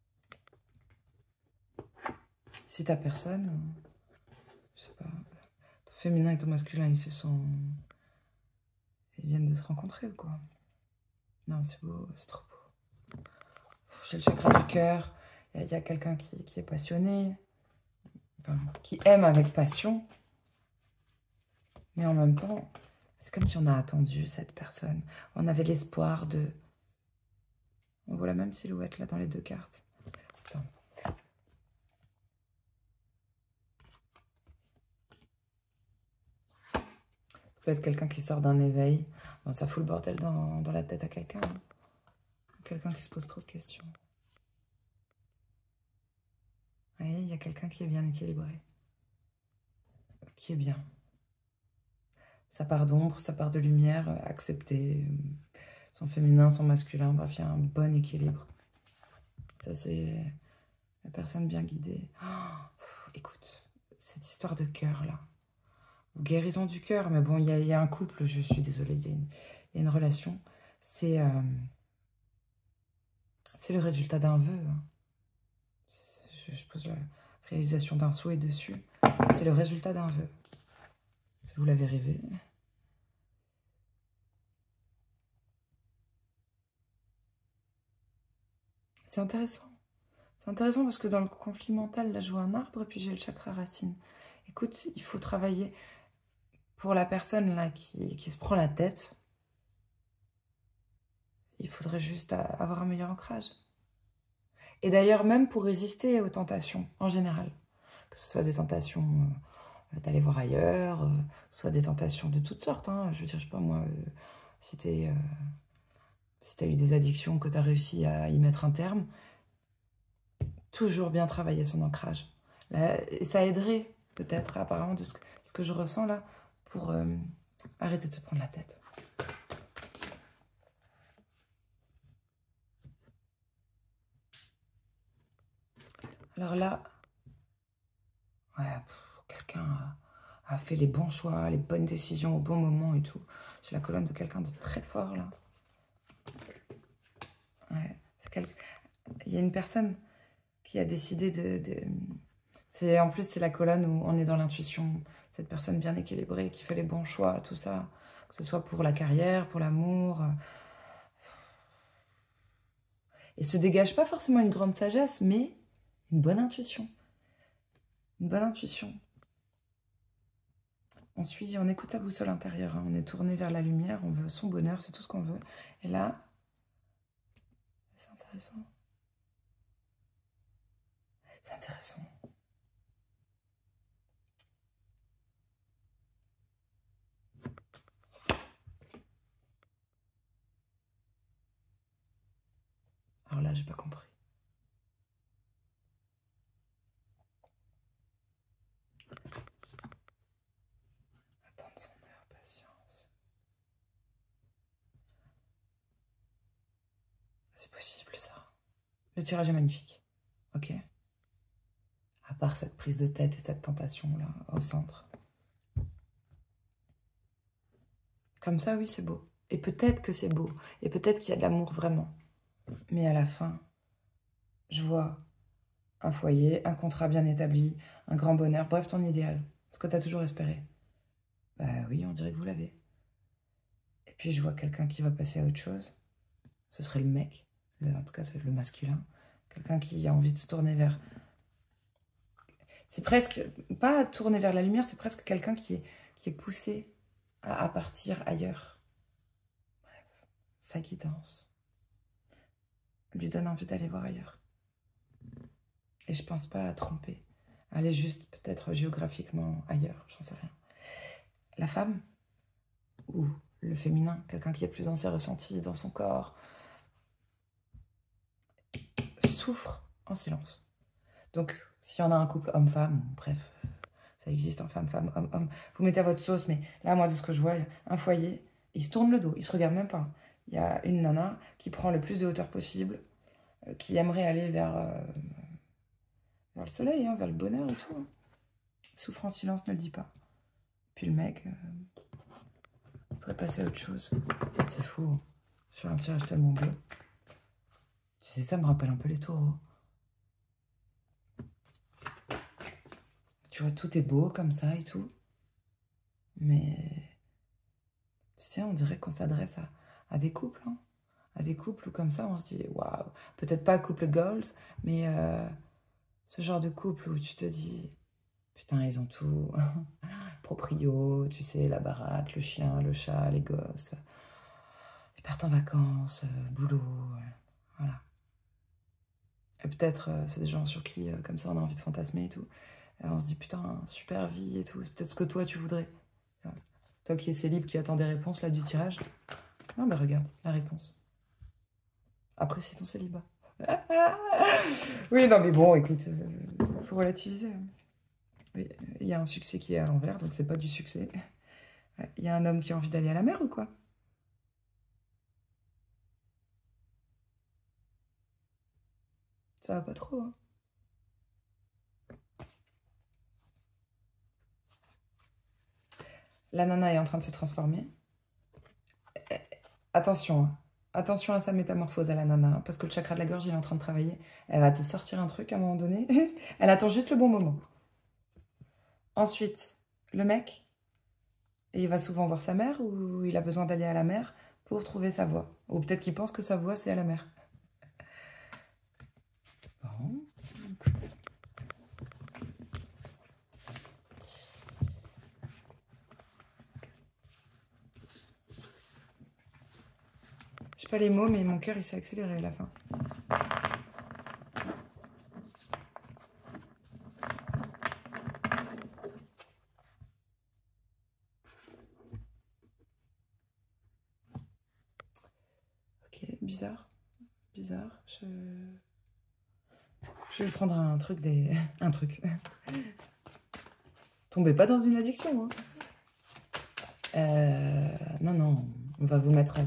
Si t'as personne, je sais pas, ton féminin et ton masculin, ils viennent de se rencontrer, ou quoi? Non, c'est beau, c'est trop beau. J'ai le chakra du cœur, il y a quelqu'un qui est passionné, enfin, qui aime avec passion, mais en même temps, c'est comme si on a attendu cette personne. On avait l'espoir de... On voit la même silhouette, là, dans les deux cartes. Attends. Ça peut être quelqu'un qui sort d'un éveil. Bon, ça fout le bordel dans la tête à quelqu'un. Hein. Quelqu'un qui se pose trop de questions. Oui, il y a quelqu'un qui est bien équilibré. Qui est bien. Ça part d'ombre, ça part de lumière, accepter son féminin, son masculin. Bref, il y a un bon équilibre. Ça, c'est la personne bien guidée. Oh, écoute, cette histoire de cœur, là. Guérison du cœur, mais bon, il y a un couple, je suis désolée, il y a une relation. C'est le résultat d'un vœu. Hein. Je pose la réalisation d'un souhait dessus. C'est le résultat d'un vœu. Vous l'avez rêvé. C'est intéressant. C'est intéressant parce que dans le conflit mental, là, je vois un arbre et puis j'ai le chakra racine. Écoute, il faut travailler pour la personne là qui se prend la tête. Il faudrait juste avoir un meilleur ancrage. Et d'ailleurs, même pour résister aux tentations, en général. Que ce soit des tentations d'aller voir ailleurs, que ce soit des tentations de toutes sortes. Hein. Je veux dire, je sais pas moi, si t'as eu des addictions, que t'as réussi à y mettre un terme, toujours bien travailler son ancrage. Là, et ça aiderait, peut-être, apparemment, de ce que je ressens là, pour arrêter de se prendre la tête. Alors là, ouais, quelqu'un a fait les bons choix, les bonnes décisions au bon moment et tout. J'ai la colonne de quelqu'un de très fort, là. Ouais, il y a une personne qui a décidé En plus, c'est la colonne où on est dans l'intuition. Cette personne bien équilibrée qui fait les bons choix, tout ça. Que ce soit pour la carrière, pour l'amour. Et se dégage pas forcément une grande sagesse, mais une bonne intuition. Une bonne intuition. On écoute sa boussole intérieure. Hein. On est tourné vers la lumière, on veut son bonheur, c'est tout ce qu'on veut. Et là, c'est intéressant. C'est intéressant. Alors là, j'ai pas compris. Attendre son heure, patience. C'est possible, ça. Le tirage est magnifique. Ok. À part cette prise de tête et cette tentation-là, au centre. Comme ça, oui, c'est beau. Et peut-être que c'est beau. Et peut-être qu'il y a de l'amour vraiment. Mais à la fin, je vois un foyer, un contrat bien établi, un grand bonheur. Bref, ton idéal. Ce que tu as toujours espéré. Bah oui, on dirait que vous l'avez. Et puis, je vois quelqu'un qui va passer à autre chose. Ce serait le mec. En tout cas, c'est le masculin. Quelqu'un qui a envie de se tourner vers... C'est presque... Pas tourner vers la lumière, c'est presque quelqu'un qui est poussé à partir ailleurs. sa guidance lui donne envie d'aller voir ailleurs. Et je pense pas la tromper. Elle est juste peut-être géographiquement ailleurs, j'en sais rien. La femme, ou le féminin, quelqu'un qui est plus dans ses ressentis, dans son corps, souffre en silence. Donc, si on a un couple homme-femme, bref, ça existe, hein, femme-femme, homme-homme, vous mettez à votre sauce, mais là, moi, de ce que je vois, il y a un foyer, ils se tournent le dos, ils se regardent même pas. Il y a une nana qui prend le plus de hauteur possible, qui aimerait aller vers le soleil, hein, vers le bonheur et tout. Hein. Souffre en silence, ne le dit pas. Puis le mec voudrait passer à autre chose. C'est fou. Je fais un tirage tellement bleu. Tu sais, ça me rappelle un peu les taureaux. Tu vois, tout est beau comme ça et tout. Mais, tu sais, on dirait qu'on s'adresse à des couples. Hein. À des couples où comme ça, on se dit, waouh. Peut-être pas couple goals, mais ce genre de couple où tu te dis, putain, ils ont tout. Proprio, tu sais, la baraque, le chien, le chat, les gosses. Ils partent en vacances, boulot, voilà. Et peut-être, c'est des gens sur qui, comme ça, on a envie de fantasmer et tout. Et on se dit, putain, super vie et tout. C'est peut-être ce que toi, tu voudrais. Toi qui es célib, qui attend des réponses, là, du tirage. Non, mais regarde, la réponse. Apprécie ton célibat. Oui, non, mais bon, écoute, faut relativiser. Oui, il y a un succès qui est à l'envers, donc c'est pas du succès. Il y a un homme qui a envie d'aller à la mer ou quoi? Ça va pas trop, hein. La nana est en train de se transformer. Attention, hein. Attention à sa métamorphose à la nana, hein, parce que le chakra de la gorge, il est en train de travailler. Elle va te sortir un truc à un moment donné. Elle attend juste le bon moment. Ensuite, le mec, il va souvent voir sa mère ou il a besoin d'aller à la mer pour trouver sa voie. Ou peut-être qu'il pense que sa voie, c'est à la mer. Bon, écoute. Je sais pas les mots, mais mon cœur, il s'est accéléré à la fin. Ok, bizarre. Bizarre. Je vais prendre un truc un truc. Tombez pas dans une addiction, hein. Non, non, on va vous mettre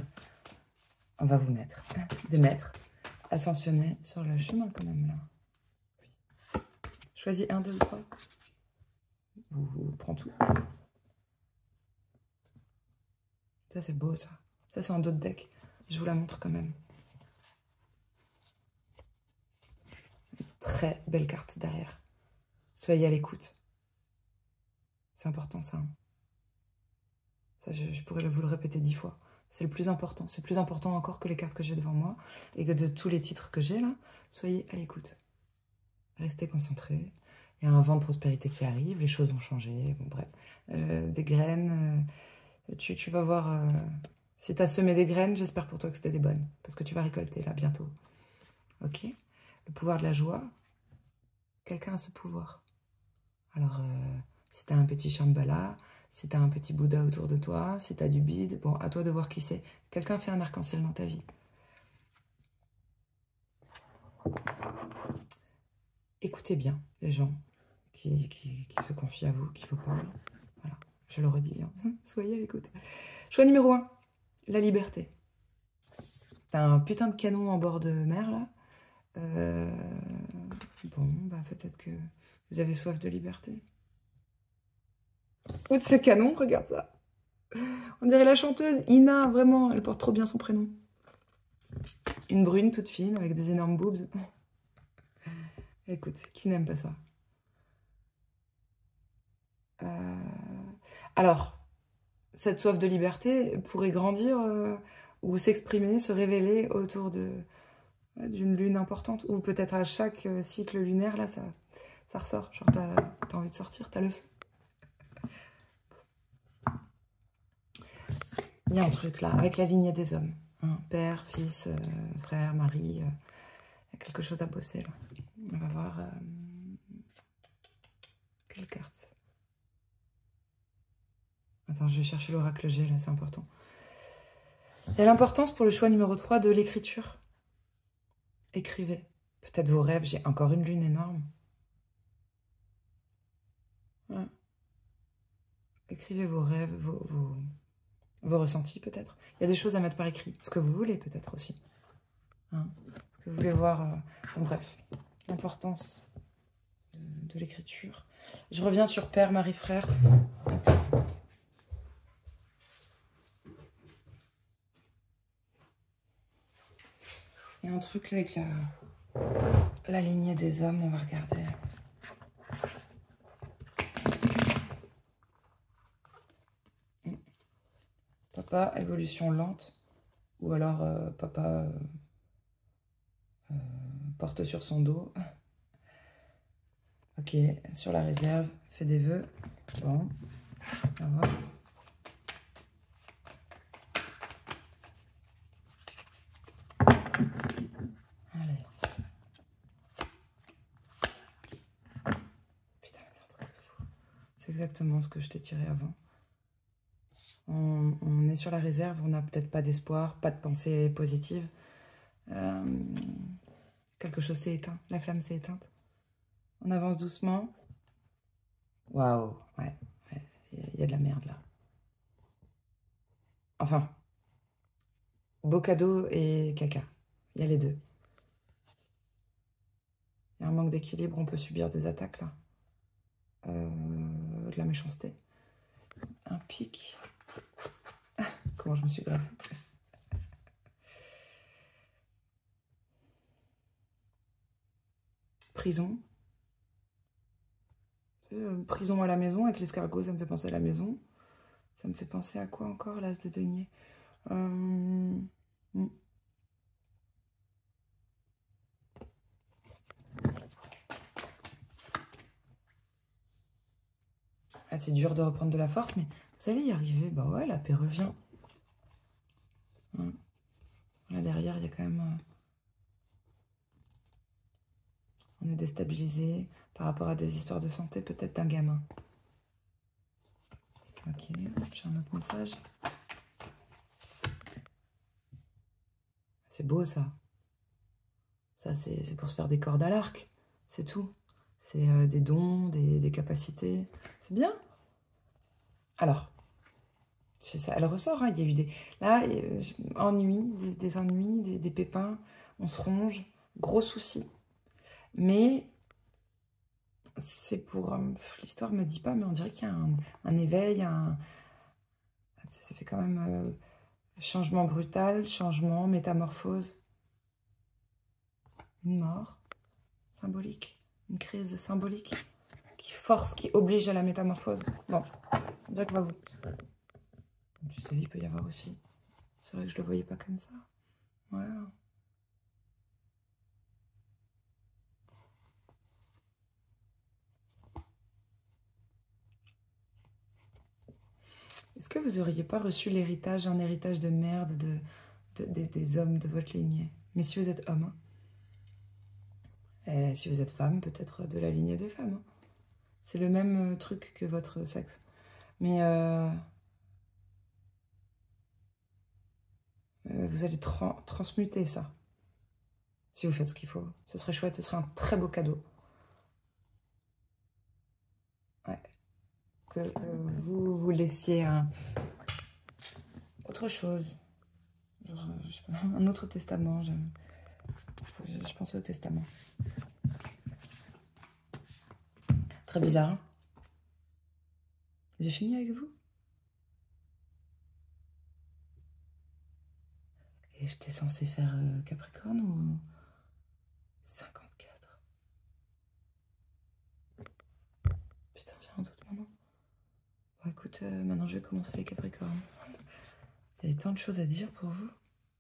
des maîtres ascensionnés sur le chemin quand même, là. Oui. Choisis 1, 2 ou 3. Vous prends tout. Ça, c'est beau, ça. Ça, c'est en dos de deck. Je vous la montre quand même. Une très belle carte derrière. Soyez à l'écoute. C'est important, ça. Hein. Ça, je pourrais vous le répéter 10 fois. C'est le plus important. C'est plus important encore que les cartes que j'ai devant moi et que de tous les titres que j'ai là. Soyez à l'écoute. Restez concentrés. Il y a un vent de prospérité qui arrive. Les choses vont changer. Bon, bref. Des graines. Tu vas voir... si tu as semé des graines, j'espère pour toi que c'était des bonnes. Parce que tu vas récolter là bientôt. Ok? Le pouvoir de la joie. Quelqu'un a ce pouvoir. Alors, si tu as un petit Shambhala, si tu as un petit Bouddha autour de toi, si tu as du bide, bon, à toi de voir qui c'est. Quelqu'un fait un arc-en-ciel dans ta vie. Écoutez bien les gens qui se confient à vous, qui vous parlent. Voilà, je le redis, hein. Soyez à l'écoute. Choix numéro 1, la liberté. T'as un putain de canon en bord de mer, là. Bon, bah peut-être que vous avez soif de liberté. Ou de ces canons, regarde ça. On dirait la chanteuse Ina, vraiment, elle porte trop bien son prénom. Une brune toute fine avec des énormes boobs. Écoute, qui n'aime pas ça? Alors, cette soif de liberté pourrait grandir ou s'exprimer, se révéler autour d'une lune importante. Ou peut-être à chaque cycle lunaire, là, ça ressort. Genre, t'as envie de sortir, t'as le feu. Il y a un truc là, avec la vignette des hommes. Hein, père, fils, frère, mari. Il y a quelque chose à bosser là. On va voir quelle carte. Attends, je vais chercher l'oracle G là, c'est important. Il y a l'importance pour le choix numéro 3 de l'écriture. Écrivez. Peut-être vos rêves, j'ai encore une lune énorme. Ouais. Écrivez vos rêves, vos ressentis peut-être. Il y a des choses à mettre par écrit. Ce que vous voulez peut-être aussi. Hein, ce que vous voulez voir. Enfin, bref, l'importance de l'écriture. Je reviens sur père, mari, frère. Attends. Il y a un truc là avec la lignée des hommes, on va regarder. Papa, évolution lente. Ou alors papa porte sur son dos. Ok, sur la réserve, fait des vœux. Bon, on va voir. Allez. Putain, c'est un truc de fou. C'est exactement ce que je t'ai tiré avant. On est sur la réserve, on n'a peut-être pas d'espoir, pas de pensée positive. Quelque chose s'est éteint, la flamme s'est éteinte. On avance doucement. Waouh, ouais, il y a de la merde là. Enfin, beau cadeau et caca, il y a les deux. Il y a un manque d'équilibre, on peut subir des attaques là. De la méchanceté. Un pic. Comment je me suis grave. Prison. Prison à la maison, avec l'escargot, ça me fait penser à la maison. Ça me fait penser à quoi encore, l'as de denier Ah, c'est dur de reprendre de la force, mais vous allez y arriver. Bah ouais, la paix revient. Là, derrière, il y a quand même... on est déstabilisé par rapport à des histoires de santé, peut-être d'un gamin. Ok, j'ai un autre message. C'est beau, ça. Ça, c'est pour se faire des cordes à l'arc. C'est tout. C'est des dons, des capacités. C'est bien. Alors, ça, elle ressort, hein, il y a eu des... Là, ennuis, des ennuis, des pépins. On se ronge. Gros soucis. Mais c'est pour... l'histoire me dit pas, mais on dirait qu'il y a un éveil, ça fait quand même... changement brutal, changement, métamorphose. Une mort symbolique. Une crise symbolique qui force, qui oblige à la métamorphose. Bon, on dirait qu'on va vous... Tu sais, il peut y avoir aussi... C'est vrai que je le voyais pas comme ça. Ouais. Est-ce que vous auriez pas reçu l'héritage, un héritage de merde des hommes de votre lignée? Mais si vous êtes homme, hein. Et si vous êtes femme, peut-être de la lignée des femmes. Hein. C'est le même truc que votre sexe. Mais vous allez transmuter ça. Si vous faites ce qu'il faut. Ce serait chouette, ce serait un très beau cadeau. Ouais. Que vous vous laissiez autre chose. Genre, je sais pas, un autre testament. Je pensais au testament. Très bizarre. Hein. J'ai fini avec vous? Et j'étais censée faire Capricorne ou 54? Putain, j'ai un doute maintenant. Bon, écoute, maintenant je vais commencer les Capricornes. Il y avait tant de choses à dire pour vous.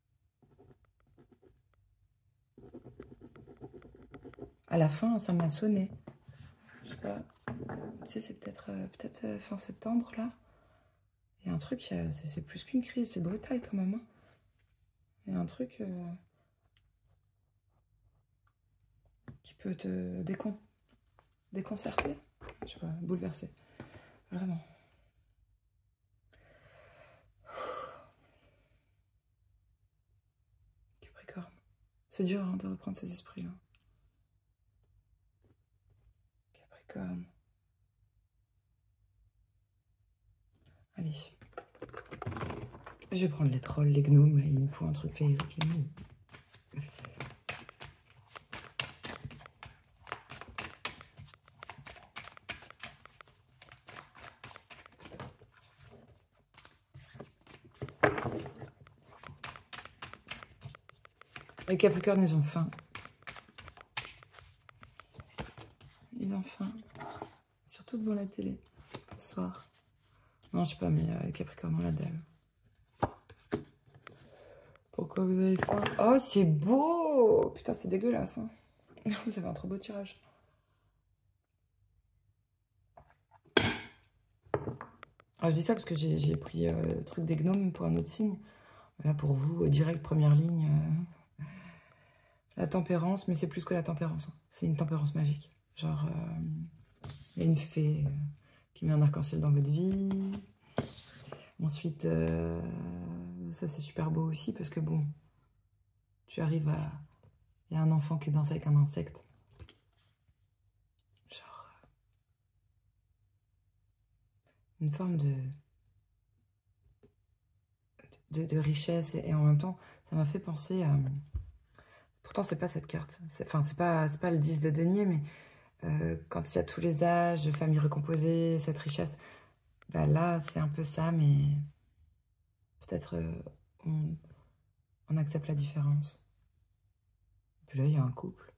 À la fin, ça m'a sonné. Je sais pas. Tu sais, c'est peut-être fin septembre, là. Il y a un truc, c'est plus qu'une crise, c'est brutal quand même. Hein. Il y a un truc qui peut te déconcerter. Je sais pas, bouleverser. Vraiment. Capricorne. C'est dur hein, de reprendre ces esprits-là. Capricorne. Allez. Je vais prendre les trolls, les gnomes. Il me faut un truc féerique. Les Capricornes, ils ont faim. Ils ont faim. Surtout devant la télé. Le soir. Non, je sais pas, mais les Capricornes ont la dalle. Pourquoi vous avez faim? Oh, c'est beau! Putain, c'est dégueulasse. Hein. Vous avez un trop beau tirage. Alors, je dis ça parce que j'ai pris le truc des gnomes pour un autre signe. Là, pour vous, direct, première ligne. La tempérance, mais c'est plus que la tempérance. Hein. C'est une tempérance magique. Genre, il y a une fée qui met un arc-en-ciel dans votre vie. Ensuite, ça c'est super beau aussi parce que bon, tu arrives à... Il y a un enfant qui danse avec un insecte. Genre, une forme de richesse et en même temps, ça m'a fait penser à... Pourtant, c'est pas cette carte. Enfin, c'est pas le 10 de denier, mais quand il y a tous les âges, famille recomposée, cette richesse, bah là, c'est un peu ça, mais peut-être on accepte la différence. Puis là, il y a un couple.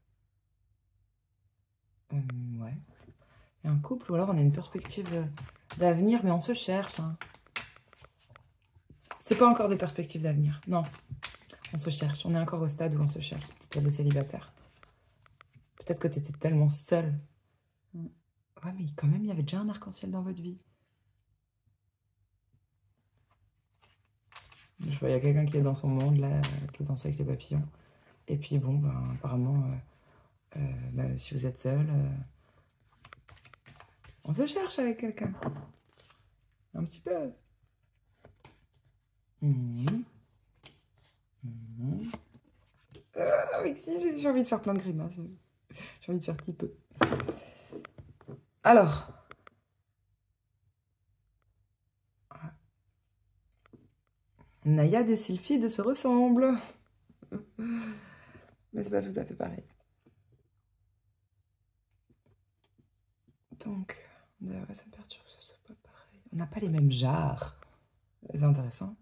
Ouais. Il y a un couple, ou alors on a une perspective d'avenir, mais on se cherche. Hein. C'est pas encore des perspectives d'avenir, non. On se cherche, on est encore au stade où on se cherche, pour des célibataires. Peut-être que tu étais tellement seule. Ouais, mais quand même, il y avait déjà un arc-en-ciel dans votre vie. Je vois, il y a quelqu'un qui est dans son monde, là, qui danse avec les papillons. Et puis, bon, ben, apparemment, ben, si vous êtes seul, on se cherche avec quelqu'un. Un petit peu. Avec si, j'ai envie de faire plein de grimaces. J'ai envie de faire petit peu. Alors. Naïade et Sylphide se ressemblent. Mais c'est pas tout à fait pareil. Donc, ouais, ça me perturbe que ce soit pas pareil. On n'a pas les mêmes jarres. C'est intéressant.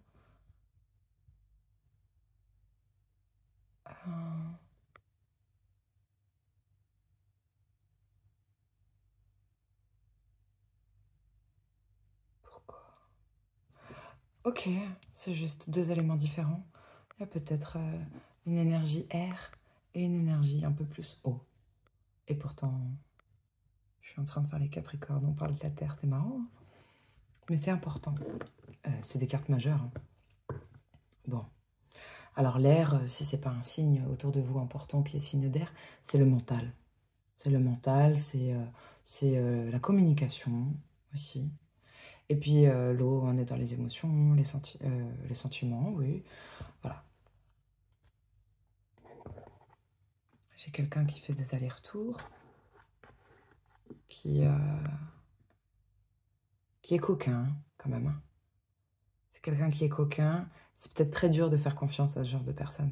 Pourquoi? Ok, c'est juste deux éléments différents. Il y a peut-être une énergie air et une énergie un peu plus eau. Et pourtant, je suis en train de faire les Capricornes. On parle de la Terre, c'est marrant. Hein, mais c'est important. C'est des cartes majeures. Hein. Bon. Alors l'air, si c'est pas un signe autour de vous important qui est signe d'air, c'est le mental. C'est le mental, c'est la communication aussi. Et puis l'eau, on est dans les émotions, les sentiments, oui. Voilà. J'ai quelqu'un qui fait des allers-retours, qui est coquin, hein, quand même. Hein. C'est quelqu'un qui est coquin. C'est peut-être très dur de faire confiance à ce genre de personne.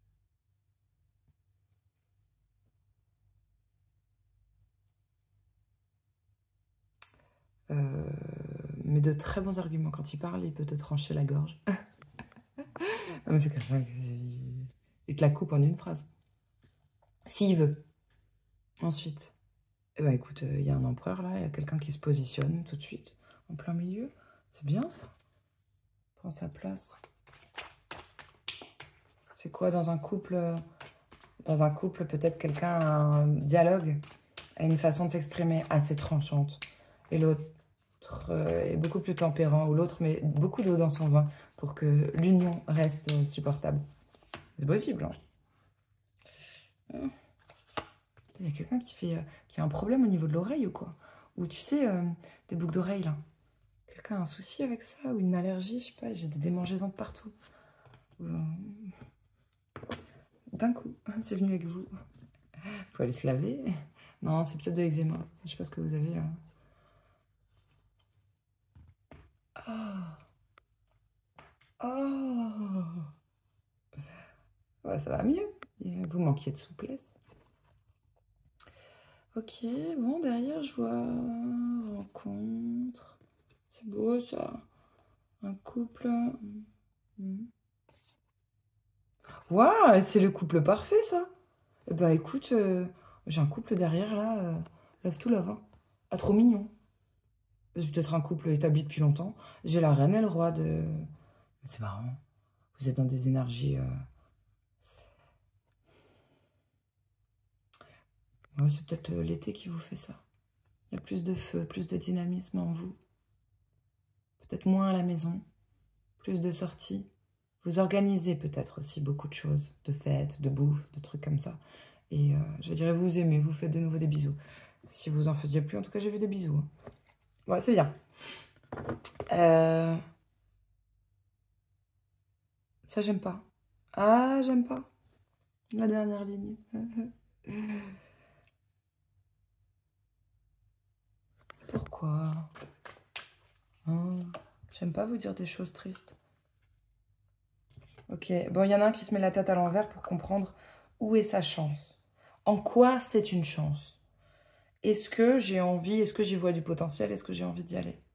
Mais de très bons arguments. Quand il parle, il peut te trancher la gorge. Non, mais c'est quelqu'un qui te la coupe en une phrase. S'il veut. Ensuite, eh ben, écoute, il y a un empereur là, il y a quelqu'un qui se positionne tout de suite, en plein milieu. C'est bien ça. Prends sa place. C'est quoi dans un couple? Dans un couple, peut-être quelqu'un a un dialogue, a une façon de s'exprimer assez tranchante. Et l'autre est beaucoup plus tempérant, ou l'autre met beaucoup d'eau dans son vin pour que l'union reste supportable. C'est possible. Il y a quelqu'un qui a un problème au niveau de l'oreille ou quoi. Ou tu sais, des boucles d'oreilles là. Quelqu'un a un souci avec ça ou une allergie, je sais pas, j'ai des démangeaisons de partout. D'un coup, c'est venu avec vous. Faut aller se laver. Non, c'est peut-être de l'eczéma. Je sais pas ce que vous avez. Oh. Oh. Ouais, ça va mieux. Vous manquiez de souplesse. Ok, bon, derrière, je vois rencontre. C'est beau, ça. Un couple. Waouh, c'est le couple parfait, ça. Bah, écoute, j'ai un couple derrière, là. Love to love, hein. Ah, trop mignon. C'est peut-être un couple établi depuis longtemps. J'ai la reine et le roi de... C'est marrant. Vous êtes dans des énergies... Ouais, c'est peut-être l'été qui vous fait ça. Il y a plus de feu, plus de dynamisme en vous. Peut-être moins à la maison. Plus de sorties. Vous organisez peut-être aussi beaucoup de choses. De fêtes, de bouffe, de trucs comme ça. Et je dirais vous aimez, vous faites de nouveau des bisous. Si vous en faisiez plus, en tout cas j'ai vu des bisous. Ouais, c'est bien. Ça j'aime pas. Ah, j'aime pas. La dernière ligne. Pourquoi? J'aime pas vous dire des choses tristes. Ok, bon, il y en a un qui se met la tête à l'envers pour comprendre où est sa chance. En quoi c'est une chance? Est-ce que j'ai envie, est-ce que j'y vois du potentiel? Est-ce que j'ai envie d'y aller?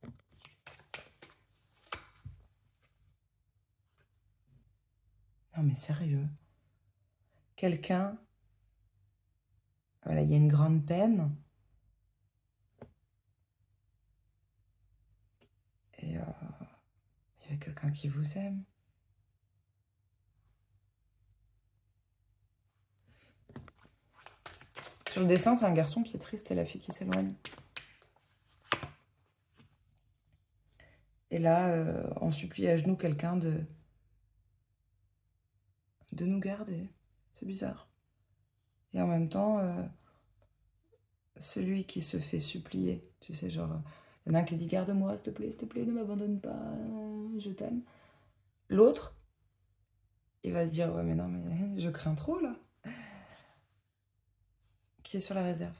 Non mais sérieux. Quelqu'un, voilà, il y a une grande peine. Et il y a quelqu'un qui vous aime. Sur le dessin, c'est un garçon qui est triste et la fille qui s'éloigne. Et là, on supplie à genoux quelqu'un de nous garder. C'est bizarre. Et en même temps, celui qui se fait supplier, tu sais, genre, il y en a un qui dit « Garde-moi, s'il te plaît, ne m'abandonne pas, je t'aime. » L'autre, il va se dire « Ouais, mais non, mais je crains trop, là. » Qui est sur la réserve?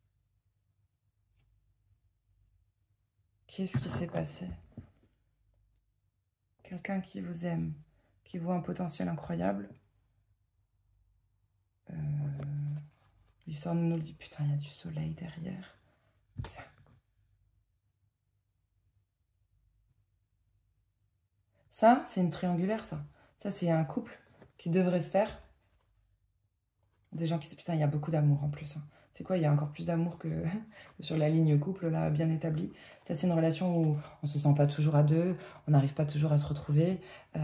Qu'est-ce qui s'est passé? Quelqu'un qui vous aime, qui voit un potentiel incroyable. L'histoire nous le dit, putain, il y a du soleil derrière. Ça. Ça, c'est une triangulaire, ça. Ça, c'est un couple qui devrait se faire. Des gens qui disent, putain, il y a beaucoup d'amour en plus. Hein. C'est quoi, il y a encore plus d'amour que sur la ligne couple, là, bien établie. Ça, c'est une relation où on se sent pas toujours à deux, on n'arrive pas toujours à se retrouver.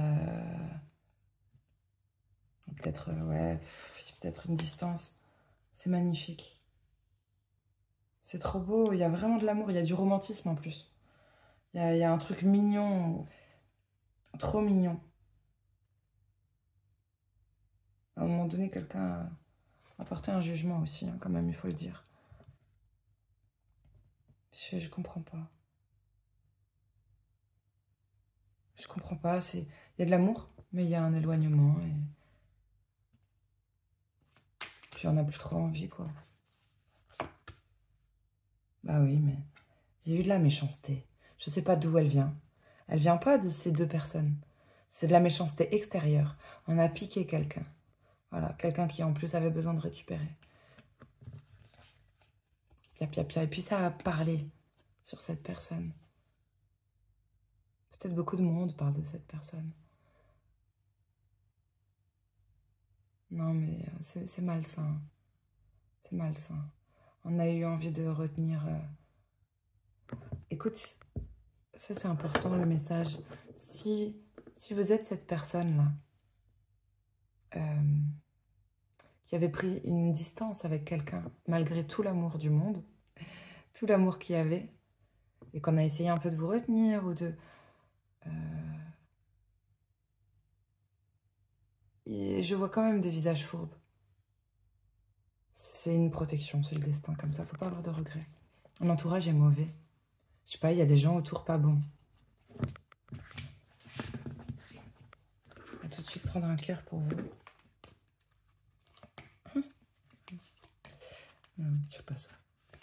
Peut-être, ouais, peut-être une distance. C'est magnifique. C'est trop beau, il y a vraiment de l'amour, il y a du romantisme en plus. Il y a un truc mignon, trop mignon. À un moment donné, quelqu'un a porté un jugement aussi, hein, quand même, il faut le dire. Je comprends pas. Je comprends pas, il y a de l'amour, mais il y a un éloignement. Et... puis on n'a plus trop envie, quoi. Bah oui, mais il y a eu de la méchanceté. Je sais pas d'où elle vient. Elle vient pas de ces deux personnes. C'est de la méchanceté extérieure. On a piqué quelqu'un. Voilà, quelqu'un qui en plus avait besoin de récupérer. Pia, pia, pia. Et puis ça a parlé sur cette personne. Peut-être beaucoup de monde parle de cette personne. Non, mais c'est malsain. C'est malsain. On a eu envie de retenir... Écoute, ça c'est important le message. Si vous êtes cette personne-là, qui avait pris une distance avec quelqu'un, malgré tout l'amour du monde, tout l'amour qu'il y avait, et qu'on a essayé un peu de vous retenir, ou de... Et je vois quand même des visages fourbes. C'est une protection, c'est le destin comme ça, faut pas avoir de regrets. L'entourage est mauvais. Je sais pas, il y a des gens autour pas bons. On va tout de suite prendre un cœur pour vous. Non, je sais pas ça.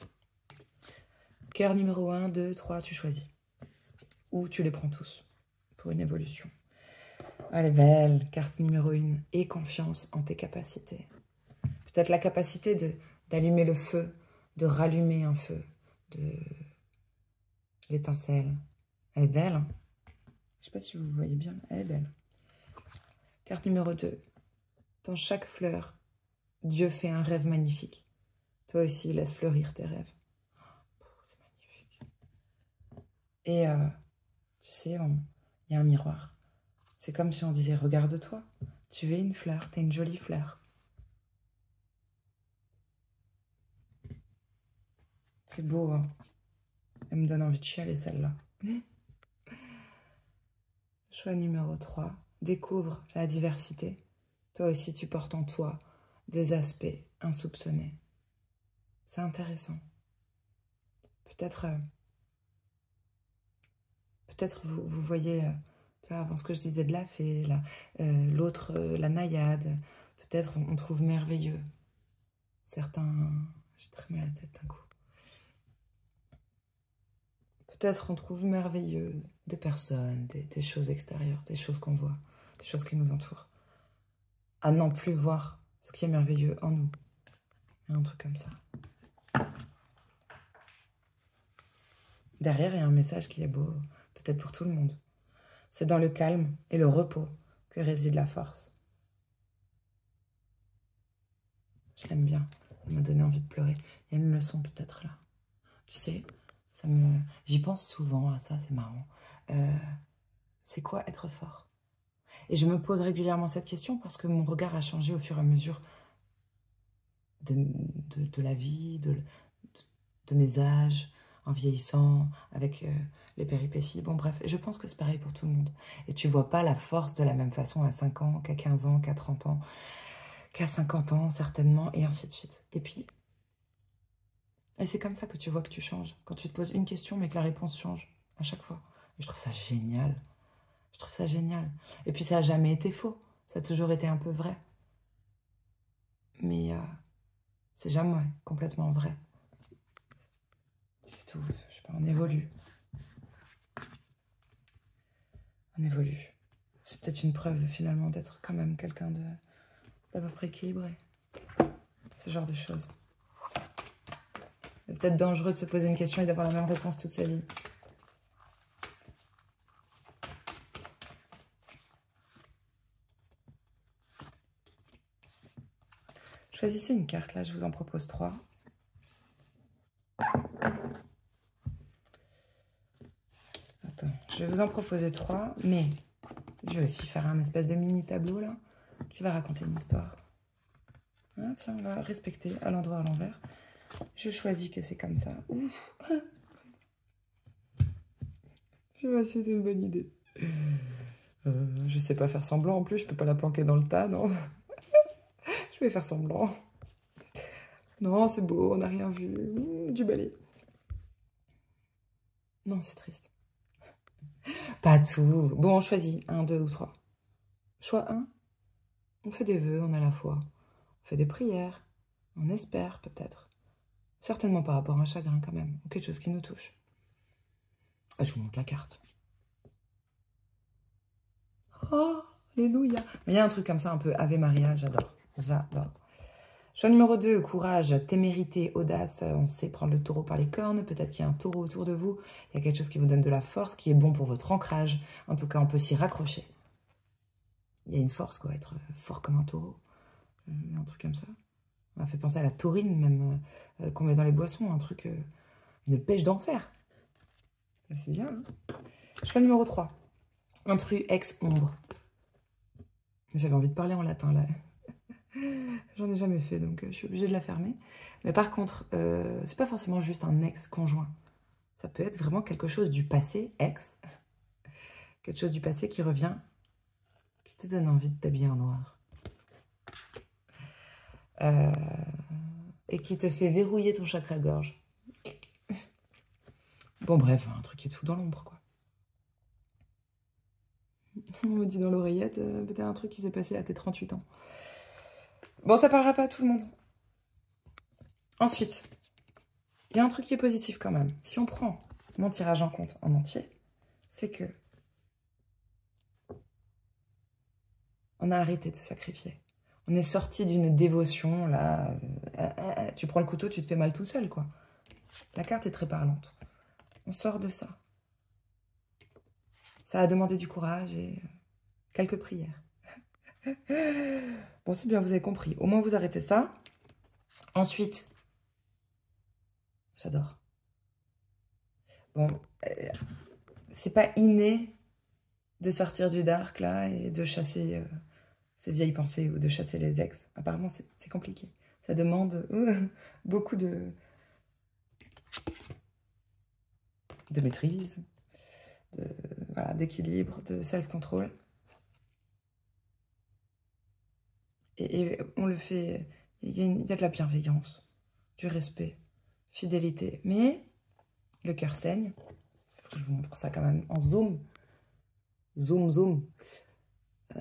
Cœur numéro 1, 2, 3, tu choisis. Ou tu les prends tous pour une évolution. Elle est belle, carte numéro 1. Aie confiance en tes capacités. Peut-être la capacité d'allumer le feu, de rallumer un feu, de l'étincelle. Elle est belle, hein? Je sais pas si vous voyez bien, elle est belle. Carte numéro 2. Dans chaque fleur, Dieu fait un rêve magnifique. Toi aussi, laisse fleurir tes rêves. C'est magnifique. Et tu sais, il y a un miroir. C'est comme si on disait, regarde-toi, tu es une fleur, tu es une jolie fleur. C'est beau, hein? Elle me donne envie de chialer, celle-là. Choix numéro 3. Découvre la diversité. Toi aussi, tu portes en toi des aspects insoupçonnés. C'est intéressant. Peut-être vous voyez, tu vois, avant ce que je disais de la fée, l'autre, la naïade. Peut-être on trouve merveilleux. Certains... J'ai très mal à la tête d'un coup. Peut-être on trouve merveilleux des personnes, des choses extérieures, des choses qu'on voit, des choses qui nous entourent. À n'en plus voir ce qui est merveilleux en nous. Un truc comme ça. Derrière, il y a un message qui est beau, peut-être pour tout le monde. C'est dans le calme et le repos que réside la force. Je l'aime bien. Elle m'a donné envie de pleurer. Il y a une leçon peut-être là. Tu sais, j'y pense souvent à ça, c'est marrant. C'est quoi être fort? Et je me pose régulièrement cette question parce que mon regard a changé au fur et à mesure de la vie, de mes âges, en vieillissant, avec les péripéties. Bon bref, je pense que c'est pareil pour tout le monde. Et tu vois pas la force de la même façon à 5 ans, qu'à 15 ans, qu'à 30 ans, qu'à 50 ans certainement, et ainsi de suite. Et c'est comme ça que tu vois que tu changes. Quand tu te poses une question, mais que la réponse change à chaque fois. Et je trouve ça génial. Je trouve ça génial. Et puis ça n'a jamais été faux. Ça a toujours été un peu vrai. Mais c'est jamais complètement vrai. C'est tout. Je sais pas, on évolue. On évolue. C'est peut-être une preuve finalement d'être quand même quelqu'un d'à peu près équilibré. Ce genre de choses. C'est peut-être dangereux de se poser une question et d'avoir la même réponse toute sa vie. Choisissez une carte, là, je vous en propose 3. Attends, je vais vous en proposer 3, mais je vais aussi faire un espèce de mini tableau, là, qui va raconter une histoire. Ah, tiens, on va respecter à l'endroit à l'envers. Je choisis que c'est comme ça. Ouf. Je sais pas si c'est une bonne idée. Je sais pas faire semblant en plus, je peux pas la planquer dans le tas, non. Je vais faire semblant. Non, c'est beau, on n'a rien vu. Du balai. Non, c'est triste. Pas tout. Bon, on choisit 1, 2 ou 3. Choix 1. On fait des vœux, on a la foi. On fait des prières. On espère peut-être. Certainement par rapport à un chagrin quand même. Ou quelque chose qui nous touche. Je vous montre la carte. Oh, alléluia. Il y a un truc comme ça un peu Ave Maria, j'adore. J'adore. Choix numéro 2, courage, témérité, audace. On sait prendre le taureau par les cornes. Peut-être qu'il y a un taureau autour de vous. Il y a quelque chose qui vous donne de la force, qui est bon pour votre ancrage. En tout cas, on peut s'y raccrocher. Il y a une force, quoi, être fort comme un taureau. Un truc comme ça. Ça m'a fait penser à la taurine, même, qu'on met dans les boissons. Un truc, une pêche d'enfer. C'est bien, hein. Choix numéro 3. Intrus, ex, ombre. J'avais envie de parler en latin, là. J'en ai jamais fait, donc je suis obligée de la fermer. Mais par contre, c'est pas forcément juste un ex-conjoint. Ça peut être vraiment quelque chose du passé, ex. Quelque chose du passé qui revient, qui te donne envie de t'habiller en noir. euh, et qui te fait verrouiller ton chakra-gorge. Bon, bref, un truc qui est tout dans l'ombre, quoi. On me dit dans l'oreillette, peut-être un truc qui s'est passé à tes 38 ans. Bon, ça parlera pas à tout le monde. Ensuite, il y a un truc qui est positif quand même. Si on prend mon tirage en compte en entier, c'est que on a arrêté de se sacrifier. On est sorti d'une dévotion, là. Tu prends le couteau, tu te fais mal tout seul, quoi. La carte est très parlante. On sort de ça. Ça a demandé du courage et quelques prières. Bon, c'est bien, vous avez compris. Au moins, vous arrêtez ça. Ensuite, j'adore. Bon, c'est pas inné de sortir du dark, là, et de chasser ces vieilles pensées ou de chasser les ex. Apparemment, c'est compliqué. Ça demande beaucoup de maîtrise, voilà, d'équilibre, de self-control. Et on le fait, il y a de la bienveillance, du respect, fidélité. Mais le cœur saigne. Je vous montre ça quand même en zoom. Zoom, zoom. Je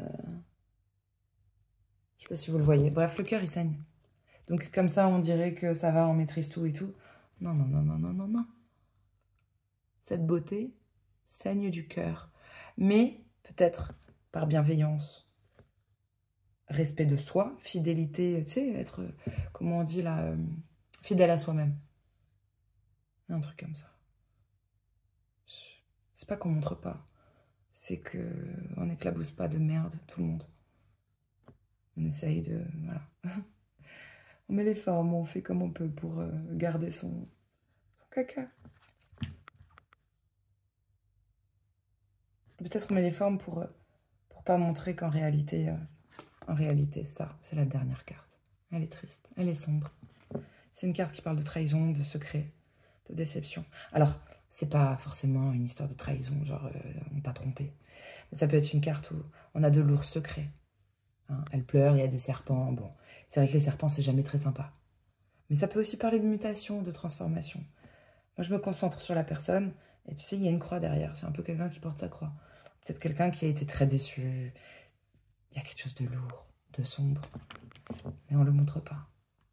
sais pas si vous le voyez. Bref, le cœur, il saigne. Donc comme ça, on dirait que ça va, on maîtrise tout et tout. Non, non, non, non, non, non, non. Cette beauté saigne du cœur. Mais peut-être par bienveillance, respect de soi, fidélité, tu sais, être, comment on dit là, fidèle à soi-même. Un truc comme ça. C'est pas qu'on montre pas, c'est que on n'éclabousse pas de merde tout le monde. On essaye de, voilà. On met les formes, on fait comme on peut pour garder son caca. Peut-être on met les formes pour pas montrer qu'en réalité, ça, c'est la dernière carte. Elle est triste, elle est sombre. C'est une carte qui parle de trahison, de secret, de déception. Alors, c'est pas forcément une histoire de trahison, genre on t'a trompé. Mais ça peut être une carte où on a de lourds secrets. Hein, elle pleure, il y a des serpents. Bon, c'est vrai que les serpents, c'est jamais très sympa. Mais ça peut aussi parler de mutation, de transformation. Moi, je me concentre sur la personne, et tu sais, il y a une croix derrière. C'est un peu quelqu'un qui porte sa croix. Peut-être quelqu'un qui a été très déçu. Il y a quelque chose de lourd, de sombre. Mais on ne le montre pas.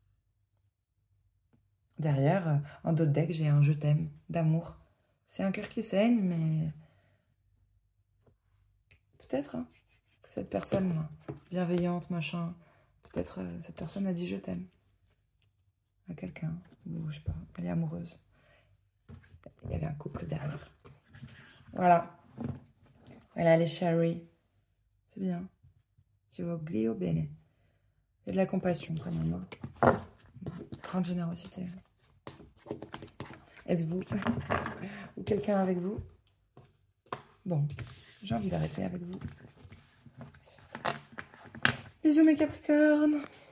Derrière, en dos de deck, j'ai un je t'aime, d'amour. C'est un cœur qui saigne, mais peut-être hein, que cette personne-là, bienveillante, machin, peut-être cette personne a dit je t'aime à quelqu'un, ou je sais pas, elle est amoureuse. Il y avait un couple derrière. Voilà. Voilà les chéris. C'est bien. Tu voglio bene. Il y a de la compassion quand même. Hein. Grande générosité. Est-ce vous ou quelqu'un avec vous? Bon, j'ai envie d'arrêter avec vous. Bisous mes Capricornes.